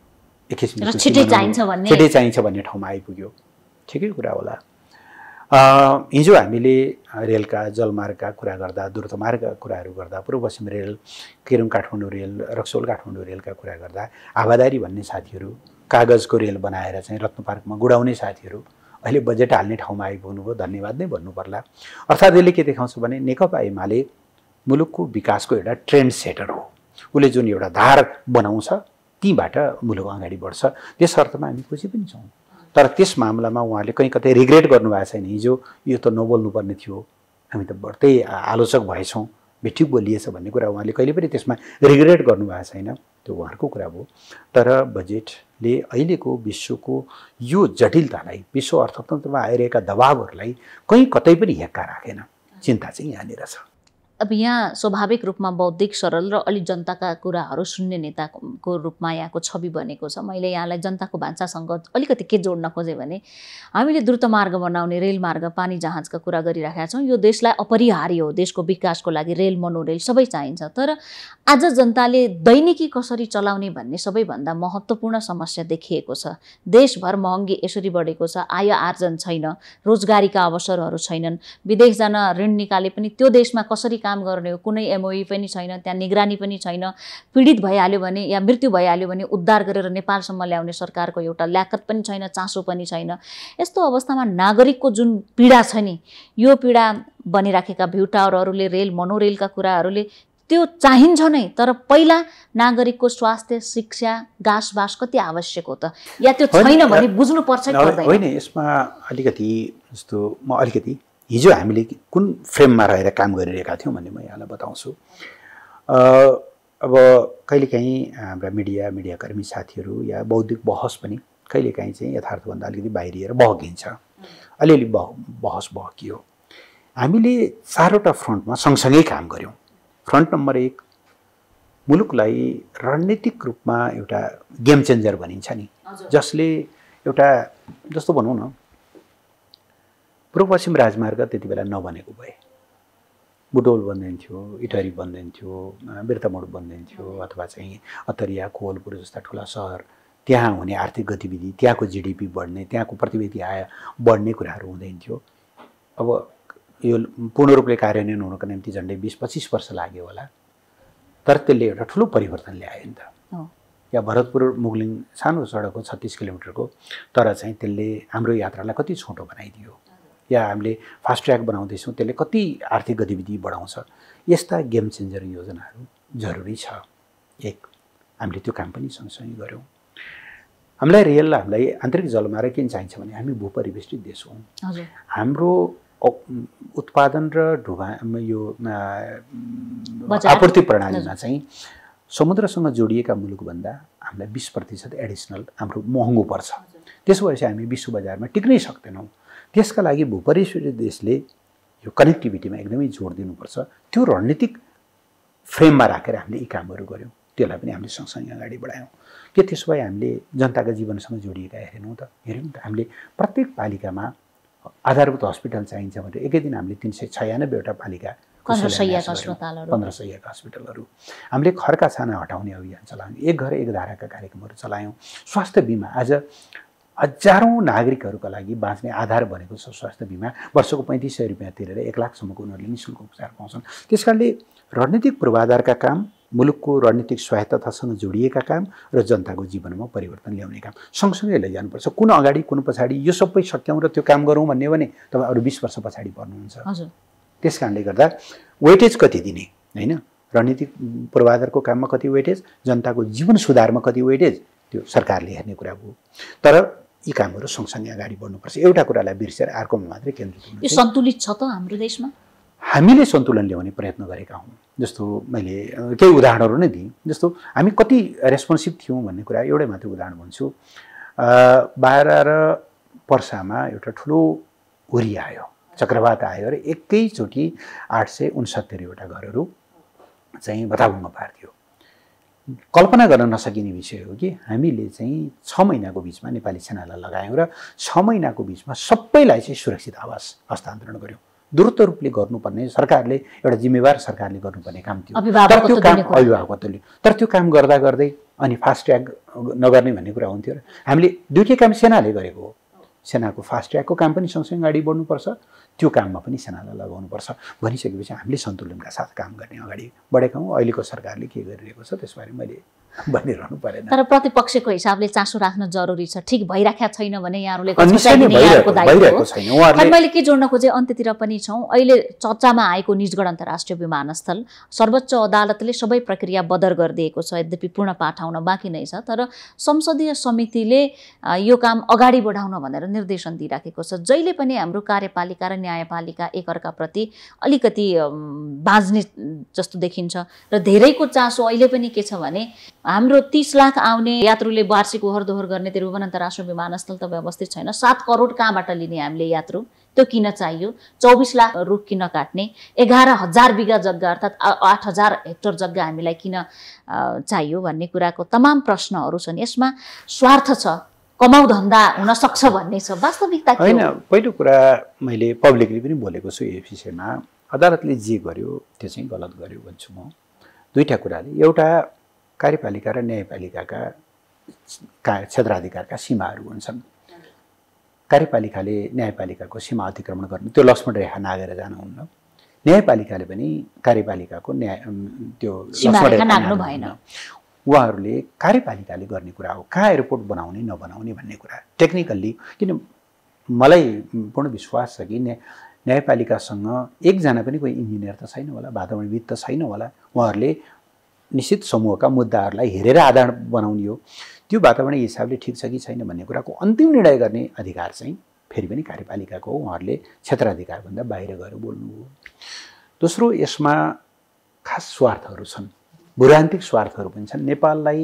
एक किसिमले
र छिटै चाहिन्छ
भन्ने ठाउँमा आइपुग्यो। ठिकै कुरा होला। हिजो हामीले रेलका जलमार्गका कुरा गर्दा, द्रुतमार्गका कुराहरू गर्दा, पूर्व पश्चिम रेल, केरुङ काठमाडौँ रेल, रक्सौल काठमाडौँ रेलका कुरा गर्दा आवादारी भन्ने साथीहरू, कागजको रेल बनाएर चाहिँ रत्न पार्कमा गुडाउने साथीहरू अहिले बजेट हाल्ने ठाउँमा आइपुग्नुभयो, धन्यवाद नै भन्नु पर्ला। अर्थात् यसले के देखाउँछ भने नेकपा एमाले मुलुकको विकासको एउटा ट्रेन्ड सेटर हो। उसले जुन एउटा धार बनाउँछ तीबाट मुलुक अगाडि बढ्छ। त्यस अर्थमा हामी खुसी पनि छौँ। तर त्यस मामलामा उहाँले कहीँ कतै रिग्रेट गर्नुभएको छैन। हिजो यो त नबोल्नुपर्ने थियो, हामी त बढ्दै आलोचक भएछौँ, बेठिक बोलिएछ भन्ने कुरा उहाँले कहिले पनि त्यसमा रिग्रेट गर्नुभएको छैन। त्यो उहाँहरूको कुरा भयो। तर बजेटले अहिलेको विश्वको यो जटिलतालाई, विश्व अर्थतन्त्रमा आइरहेका दबावहरूलाई कहीँ कतै पनि हेक्का राखेन। चिन्ता चाहिँ यहाँनिर छ।
अब यहाँ स्वाभाविक रूपमा बौद्धिक सरल र अलि जनताका कुराहरू सुन्ने नेताको रूपमा यहाँको छवि बनेको छ। मैले यहाँलाई जनताको भान्सासँग अलिकति के जोड्न खोजेँ भने हामीले द्रुत मार्ग बनाउने, रेलमार्ग, पानी जहाजका कुरा गरिराखेका छौँ। यो देशलाई अपरिहार्य हो, देशको विकासको लागि रेल, मोनोरेल सबै चाहिन्छ। तर आज जनताले दैनिकी कसरी चलाउने भन्ने सबैभन्दा महत्त्वपूर्ण समस्या देखिएको छ। देशभर महँगी यसरी बढेको छ, आय आर्जन छैन, रोजगारीका अवसरहरू छैनन्, विदेश जान ऋण निकाले पनि त्यो देशमा कसरी काम गर्ने हो, कुनै एमओई पनि छैन, त्यहाँ निगरानी पनि छैन। पीडित भइहाल्यो भने या मृत्यु भइहाल्यो भने उद्धार गरेर नेपालसम्म ल्याउने सरकारको एउटा ल्याकत पनि छैन, चासो पनि छैन। यस्तो अवस्थामा नागरिकको जुन पीडा छ नि, यो पीडा बनिराखेका भ्यू टावरहरूले, रेल, मोनोरेलका कुराहरूले त्यो चाहिन्छ नै। तर पहिला नागरिकको स्वास्थ्य, शिक्षा, गाँसबास कति आवश्यक हो त, या त्यो छैन भने बुझ्नु पर्छ कि पर्दैन?
होइन, यसमा अलिकति जस्तो म अलिकति हिजो हामीले कुन फ्रेममा रहेर काम गरिरहेका थियौँ भन्ने म यहाँलाई बताउँछु। अब कहिलेकाहीँ हाम्रा मिडियाकर्मी साथीहरू या बौद्धिक बहस पनि कहिलेकाहीँ चाहिँ यथार्थभन्दा अलिकति बाहिरिएर बहकिन्छ। अलिअलि बहस बहकियो। हामीले 4वटा फ्रन्टमा सँगसँगै काम गऱ्यौँ। फ्रन्ट नम्बर 1, मुलुकलाई रणनीतिक रूपमा एउटा गेम चेन्जर भनिन्छ नि, जसले एउटा जस्तो भनौँ न, पूर्व पश्चिम राजमार्ग त्यति बेला नबनेको भए बुटोल बन्दैन थियो, इटहरी बन्दैन थियो, बिर्तामोड बन्दैन थियो, अथवा चाहिँ अतरिया, कोवलपुर जस्ता ठुला सहर, त्यहाँ हुने आर्थिक गतिविधि, त्यहाँको जिडिपी बढ्ने, त्यहाँको प्रतिवेदी आय बढ्ने कुराहरू हुँदैन थियो। अब यो पूर्ण रूपले कार्यान्वयन हुनको निम्ति झन्डै 20-25 वर्ष लाग्यो होला। तर त्यसले एउटा ठुलो परिवर्तन ल्यायो नि त। या भरतपुर मुगलिङ सानो सडक हो 36 किलोमिटरको, तर चाहिँ त्यसले हाम्रो यात्रालाई कति छोटो बनाइदियो। या हामीले फास्ट ट्र्याक बनाउँदैछौँ, त्यसले कति आर्थिक गतिविधि बढाउँछ। यस्ता गेम चेन्जर योजनाहरू जरुरी छ। एक, हामीले त्यो काम पनि सँगसँगै गऱ्यौँ। हामीलाई रेल, हामीलाई आन्तरिक जलमार्ग किन चाहिन्छ भने हामी भूपरिवेष्टित देश हौँ। हाम्रो उत्पादन र यो आपूर्ति प्रणालीमा चाहिँ समुद्रसँग जोडिएका मुलुकभन्दा हामीलाई 20% एडिसनल हाम्रो महँगो पर्छ। त्यसो भएपछि हामी विश्व बजारमा टिक्नै सक्दैनौँ। त्यसका लागि भूपरिवेष्टित देशले यो कनेक्टिभिटीमा एकदमै जोड दिनुपर्छ। त्यो रणनीतिक फ्रेममा राखेर हामीले यी कामहरू गऱ्यौँ। त्यसलाई पनि हामीले सँगसँगै अगाडि बढायौँ। के त्यसो भए हामीले जनताका जीवनसँग जोडिएका हेर्यौँ त हामीले प्रत्येक पालिकामा आधारभूत हस्पिटल चाहिन्छ भने एकै दिन हामीले 396वटा पालिका 15 शय्याका अस्पतालहरू, हामीले खर्का छाना हटाउने अभियान चलायौँ, एक घर एक धाराका कार्यक्रमहरू चलायौँ। स्वास्थ्य बिमा, आज हजारौँ नागरिकहरूका लागि बाँच्ने आधार बनेको छ स्वास्थ्य बिमा। वर्षको 3500 रुपियाँ तिरेर 1 लाखसम्मको उनीहरूले निःशुल्क उपचार पाउँछन्। त्यसकारणले रणनीतिक पूर्वाधारका काम, मुलुकको रणनीतिक स्वायत्ततासँग जोडिएका काम र जनताको जीवनमा परिवर्तन ल्याउने काम सँगसँगै लैजानुपर्छ। कुन अगाडि कुन पछाडि यो सबै सक्यौँ र त्यो काम गरौँ भन्ने भने तपाईँ अरू 20 वर्ष पछाडि पर्नुहुन्छ। त्यस कारणले गर्दा वेटेज कति दिने, होइन, रणनीतिक पूर्वाधारको काममा कति वेटेज, जनताको जीवन सुधारमा कति वेटेज, त्यो सरकारले हेर्ने कुरा हो। तर यी कामहरू सँगसँगै अगाडि बढ्नुपर्छ। एउटा कुरालाई बिर्सेर अर्कोमा मात्रै केन्द्रित हुनु।
यो सन्तुलित छ त हाम्रो देशमा?
हामीले सन्तुलन ल्याउने प्रयत्न गरेका हौँ। जस्तो मैले केही उदाहरणहरू नै दिएँ। जस्तो हामी कति रेस्पोन्सिभ थियौँ भन्ने कुरा एउटै मात्रै उदाहरण भन्छु। बारा र पर्सामा एउटा ठुलो हुरी आयो, चक्रवात आयो र एकैचोटि 869वटा घरहरू चाहिँ भताभुङ्ग पारिदियो। कल्पना गर्न नसकिने विषय हो कि हामीले चाहिँ 6 महिनाको बिचमा नेपाली सेनालाई लगायौँ र 6 महिनाको बिचमा सबैलाई चाहिँ सुरक्षित आवास हस्तान्तरण गऱ्यौँ। द्रुत रूपले गर्नुपर्ने सरकारले, एउटा जिम्मेवार सरकारले गर्नुपर्ने काम थियो। तर त्यो काम अभिभावकत्वले, तर त्यो काम गर्दा गर्दै अनि फास्ट ट्र्याक नगर्ने भन्ने कुरा हुन्थ्यो र हामीले दुईटै काम सेनाले गरेको हो। सेनाको फास्ट ट्र्याकको काम पनि सँगसँगै अगाडि बढ्नुपर्छ, त्यो काममा पनि सेनालाई लगाउनुपर्छ भनिसकेपछि हामीले सन्तुलनका साथ काम गर्ने अगाडि बढेका हौँ। अहिलेको सरकारले के गरिरहेको छ त्यसबारे मैले भनिरहनु परेन।
तर प्रतिपक्षको हिसाबले चासो राख्न जरुरी छ। ठिक भइराखेको छैन भने यहाँहरूले
भइरहेको छैन।
मैले के जोड्न खोजेँ, अन्त्यतिर पनि छौँ। अहिले चर्चामा आएको निजगढ अन्तर्राष्ट्रिय विमानस्थल सर्वोच्च अदालतले सबै प्रक्रिया बदर गरिदिएको छ, यद्यपि पूर्ण पाठ आउन बाँकी नै छ। तर संसदीय समितिले यो काम अगाडि बढाउन भनेर निर्देशन दिइराखेको छ। जहिले पनि हाम्रो कार्यपालिका र न्यायपालिका एकअर्काप्रति अलिकति बाँझ्ने जस्तो देखिन्छ र धेरैको चासो अहिले पनि के छ भने हाम्रो 30 लाख आउने यात्रुले वार्षिक ओहोर दोहोर गर्ने त्रिभुवन अन्तर्राष्ट्रिय विमानस्थल त व्यवस्थित छैन। 7 करोड कहाँबाट लिने हामीले यात्रु, त्यो किन चाहियो? 24 लाख रुख किन काट्ने? 11,000 बिघा जग्गा अर्थात् 8,000 हेक्टर जग्गा हामीलाई किन चाहियो भन्ने कुराको तमाम प्रश्नहरू छन्। यसमा स्वार्थ छ, कमाउ धन्दा हुन सक्छ भन्ने छ, वास्तविकता के हो?
होइन, पहिलो कुरा मैले पब्लिकली पनि बोलेको छु यो विषयमा। अदालतले जे गर्यो त्यो चाहिँ गलत गर्यो भन्छु म। दुईटा कुराले, एउटा कार्यपालिका र न्यायपालिकाका क्षेत्राधिकारका सीमाहरू हुन्छन्। कार्यपालिकाले न्यायपालिकाको सीमा अतिक्रमण गर्नु, त्यो लक्ष्मण रेखा नागेर जानुहुन्न। न्यायपालिकाले पनि कार्यपालिकाको त्यो
लक्ष्मण रेखा नाग्नु भएन।
उहाँहरूले कार्यपालिकाले गर्ने कुरा हो कहाँ एयरपोर्ट बनाउने नबनाउने भन्ने कुरा टेक्निकल्ली। किन मलाई पूर्ण विश्वास छ कि न्यायपालिकासँग एकजना पनि कोही इन्जिनियर त छैन होला, वातावरणविद त छैन होला। उहाँहरूले निश्चित समूहका मुद्दाहरूलाई हेरेर आधार बनाउने हो। त्यो वातावरण हिसाबले ठिक छ कि छैन भन्ने कुराको अन्तिम निर्णय गर्ने अधिकार चाहिँ फेरि पनि कार्यपालिकाको हो। उहाँहरूले क्षेत्राधिकारभन्दा बाहिर गएर बोल्नु हो। दोस्रो, यसमा खास स्वार्थहरू छन्, भूरान्तिक स्वार्थहरू पनि छन्। नेपाललाई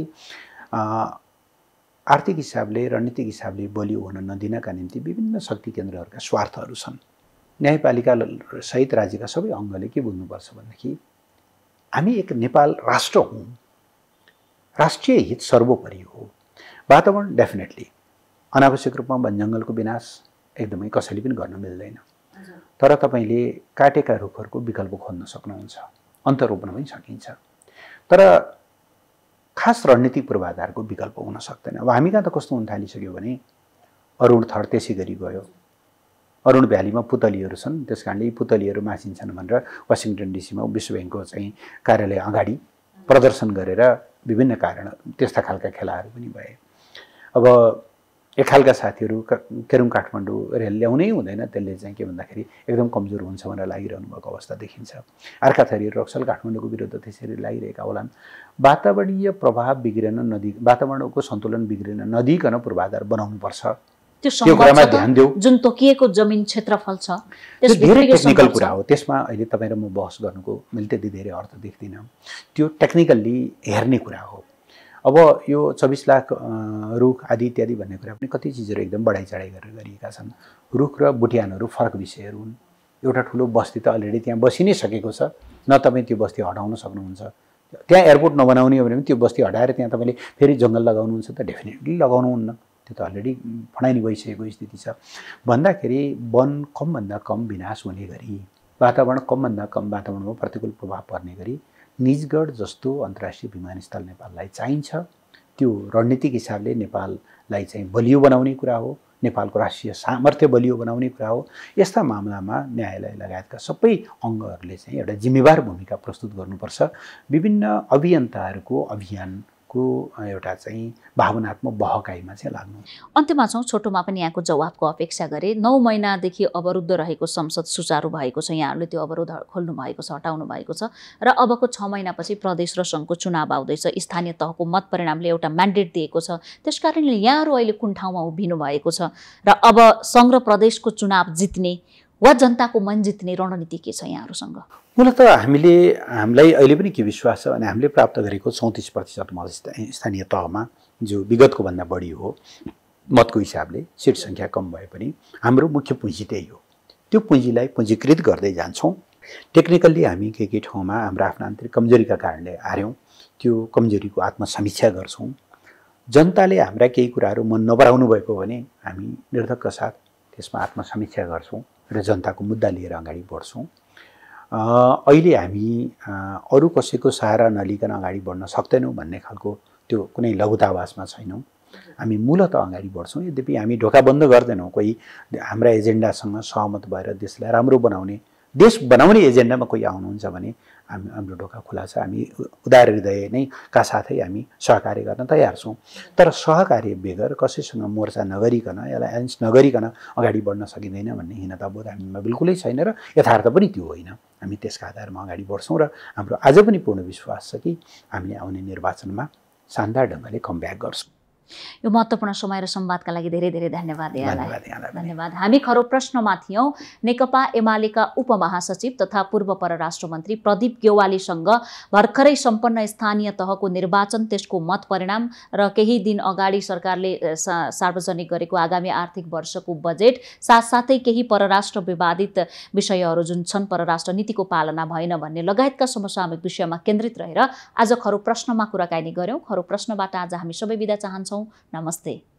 आर्थिक हिसाबले रणनीतिक हिसाबले बलियो हुन नदिनका निम्ति विभिन्न शक्ति केन्द्रहरूका स्वार्थहरू छन्। न्यायपालिका सहित राज्यका सबै अङ्गले के बुझ्नुपर्छ भनेदेखि हामी एक नेपाल राष्ट्र हौँ, राष्ट्रिय हित सर्वोपरि हो। वातावरण डेफिनेटली अनावश्यक रूपमा वन जङ्गलको विनाश एकदमै कसैले पनि गर्न मिल्दैन। तर तपाईँले काटेका रुखहरूको विकल्प खोज्न सक्नुहुन्छ, अन्त रोप्न पनि सकिन्छ। तर खास रणनीतिक पूर्वाधारको विकल्प हुन सक्दैन। अब हामी कहाँ त कस्तो हुन थालिसक्यो भने अरुण थर त्यसै गरी गयो। अरुण भ्यालीमा पुतलीहरू छन्, त्यस कारणले यी पुतलीहरू मासिन्छन् भनेर वासिङटन डिसीमा विश्व ब्याङ्कको चाहिँ कार्यालय अगाडि प्रदर्शन गरेर विभिन्न कारण त्यस्ता खालका खेलाहरू पनि भए। अब एक खालका साथीहरू केरुङ काठमाडौँ रेल ल्याउनै हुँदैन, त्यसले चाहिँ के भन्दाखेरि एकदम कमजोर हुन्छ भनेर लागिरहनु भएको अवस्था देखिन्छ। अर्का थरीहरू रक्सल काठमाडौँको विरुद्ध त्यसरी लागिरहेका होलान्। वातावरणीय प्रभाव बिग्रिन नदी, वातावरणको सन्तुलन बिग्रिन नदिकन पूर्वाधार बनाउनुपर्छ, त्यो कुरामा ध्यान देऊ।
जुन तोकिएको जमिन क्षेत्रफल छ
त्यो धेरै टेक्निकल कुरा हो। त्यसमा अहिले तपाईँ र म बहस गर्नुको मैले त्यति धेरै अर्थ देख्दिनँ। त्यो टेक्निकल्ली हेर्ने कुरा हो। अब यो 24 लाख रुख आदि इत्यादि भन्ने कुरा पनि कति चिजहरू एकदम बढाइ चढाइ गरेर गरिएका छन्। रुख र बुट्यानहरू फरक विषयहरू हुन्। एउटा ठुलो बस्ती त अलरेडी त्यहाँ बसि नै सकेको छ, न तपाईँ त्यो बस्ती हटाउन सक्नुहुन्छ। त्यहाँ एयरपोर्ट नबनाउने हो भने पनि त्यो बस्ती हटाएर त्यहाँ तपाईँले फेरि जङ्गल लगाउनुहुन्छ त डेफिनेटली लगाउनुहुन्न, त्यो त अलरेडी फडाइनी भइसकेको स्थिति छ। भन्दाखेरि वन कमभन्दा कम विनाश हुने गरी, वातावरण कमभन्दा कम वातावरणमा प्रतिकूल प्रभाव पर्ने गरी निजगढ जस्तो अन्तर्राष्ट्रिय विमानस्थल नेपाललाई चाहिन्छ। त्यो रणनीतिक हिसाबले नेपाललाई चाहिँ बलियो बनाउने कुरा हो, नेपालको राष्ट्रिय सामर्थ्य बलियो बनाउने कुरा हो। यस्ता मामलामा न्यायालय लगायतका सबै अङ्गहरूले चाहिँ एउटा जिम्मेवार भूमिका प्रस्तुत गर्नुपर्छ। विभिन्न अभियन्ताहरूको अभियानको एउटा चाहिँ भावनात्मक बहकाइमा चाहिँ लाग्नु।
अन्त्यमा छौँ, छोटोमा पनि यहाँको जवाबको अपेक्षा गरे। 9 महिनादेखि अवरुद्ध रहेको संसद सुचारू भएको छ, यहाँहरूले त्यो अवरोध खोल्नु भएको छ, हटाउनु भएको छ र अबको 6 महिनापछि प्रदेश र सङ्घको चुनाव आउँदैछ। स्थानीय तहको मत परिणामले एउटा म्यान्डेट दिएको छ, त्यस कारणले यहाँहरू अहिले कुन ठाउँमा उभिनु भएको छ र अब सङ्घ र प्रदेशको चुनाव जित्ने वा जनताको मन जित्ने रणनीति के छ यहाँहरूसँग?
मूलत हामीलाई अहिले पनि के विश्वास छ भने हामीले प्राप्त गरेको 34% मत स्थानीय तहमा जो विगतको भन्दा बढी हो मतको हिसाबले, सिट सङ्ख्या कम भए पनि हाम्रो मुख्य पुँजी त्यही हो। त्यो पुँजीलाई पुँजीकृत गर्दै जान्छौँ। टेक्निकल्ली हामी के ठाउँमा हाम्रो आफ्नो आन्तरिक कमजोरीका कारणले हार्यौँ, त्यो कमजोरीको आत्मसमीक्षा गर्छौँ। जनताले हाम्रा केही कुराहरू मन नपराउनु भएको भने हामी निर्धक्क साथ त्यसमा आत्मसमीक्षा गर्छौँ र जनताको मुद्दा लिएर अगाडि बढ्छौँ। अहिले हामी अरू कसैको सहारा नलिकन अगाडि बढ्न सक्दैनौँ भन्ने खालको त्यो कुनै लघुतावासमा छैनौँ। हामी मूलत अगाडि बढ्छौँ। यद्यपि हामी ढोका बन्द गर्दैनौँ। कोही हाम्रा एजेन्डासँग सहमत भएर देशलाई राम्रो बनाउने, देश बनाउने एजेन्डामा कोही आउनुहुन्छ भने हाम्रो ढोका खुला छ। हामी उदार हृदय नै का साथै हामी सहकार्य गर्न तयार छौँ। तर सहकार्य बेगर कसैसँग मोर्चा नगरिकन, यसलाई एलायन्स नगरिकन अगाडि बढ्न सकिँदैन भन्ने हीनताबोध हामीमा बिल्कुलै छैन र यथार्थ पनि त्यो होइन। हामी त्यसका आधारमा अगाडि बढ्छौँ र हाम्रो आज पनि पूर्ण विश्वास छ कि हामीले आउने निर्वाचनमा शानदार ढङ्गले कमब्याक गर्छौँ।
यो महत्त्वपूर्ण समय र संवादका लागि धेरै धेरै धन्यवाद यहाँलाई।
धन्यवाद।
धन्यवाद। हामी खरो प्रश्नमा थियौँ नेकपा एमालेका उपमहासचिव तथा पूर्व परराष्ट्र मन्त्री प्रदीप गेवालीसँग भर्खरै सम्पन्न स्थानीय तहको निर्वाचन, त्यसको मत परिणाम र केही दिन अगाडि सरकारले सार्वजनिक गरेको आगामी आर्थिक वर्षको बजेट, साथसाथै केही परराष्ट्र विवादित विषयहरू जुन छन्, परराष्ट्र नीतिको पालना भएन भन्ने लगायतका समसामयिक विषयमा केन्द्रित रहेर आज खरो प्रश्नमा कुराकानी गर्यौँ। खरो प्रश्नबाट आज हामी सबै बिदा चाहन्छौँ। नमस्ते।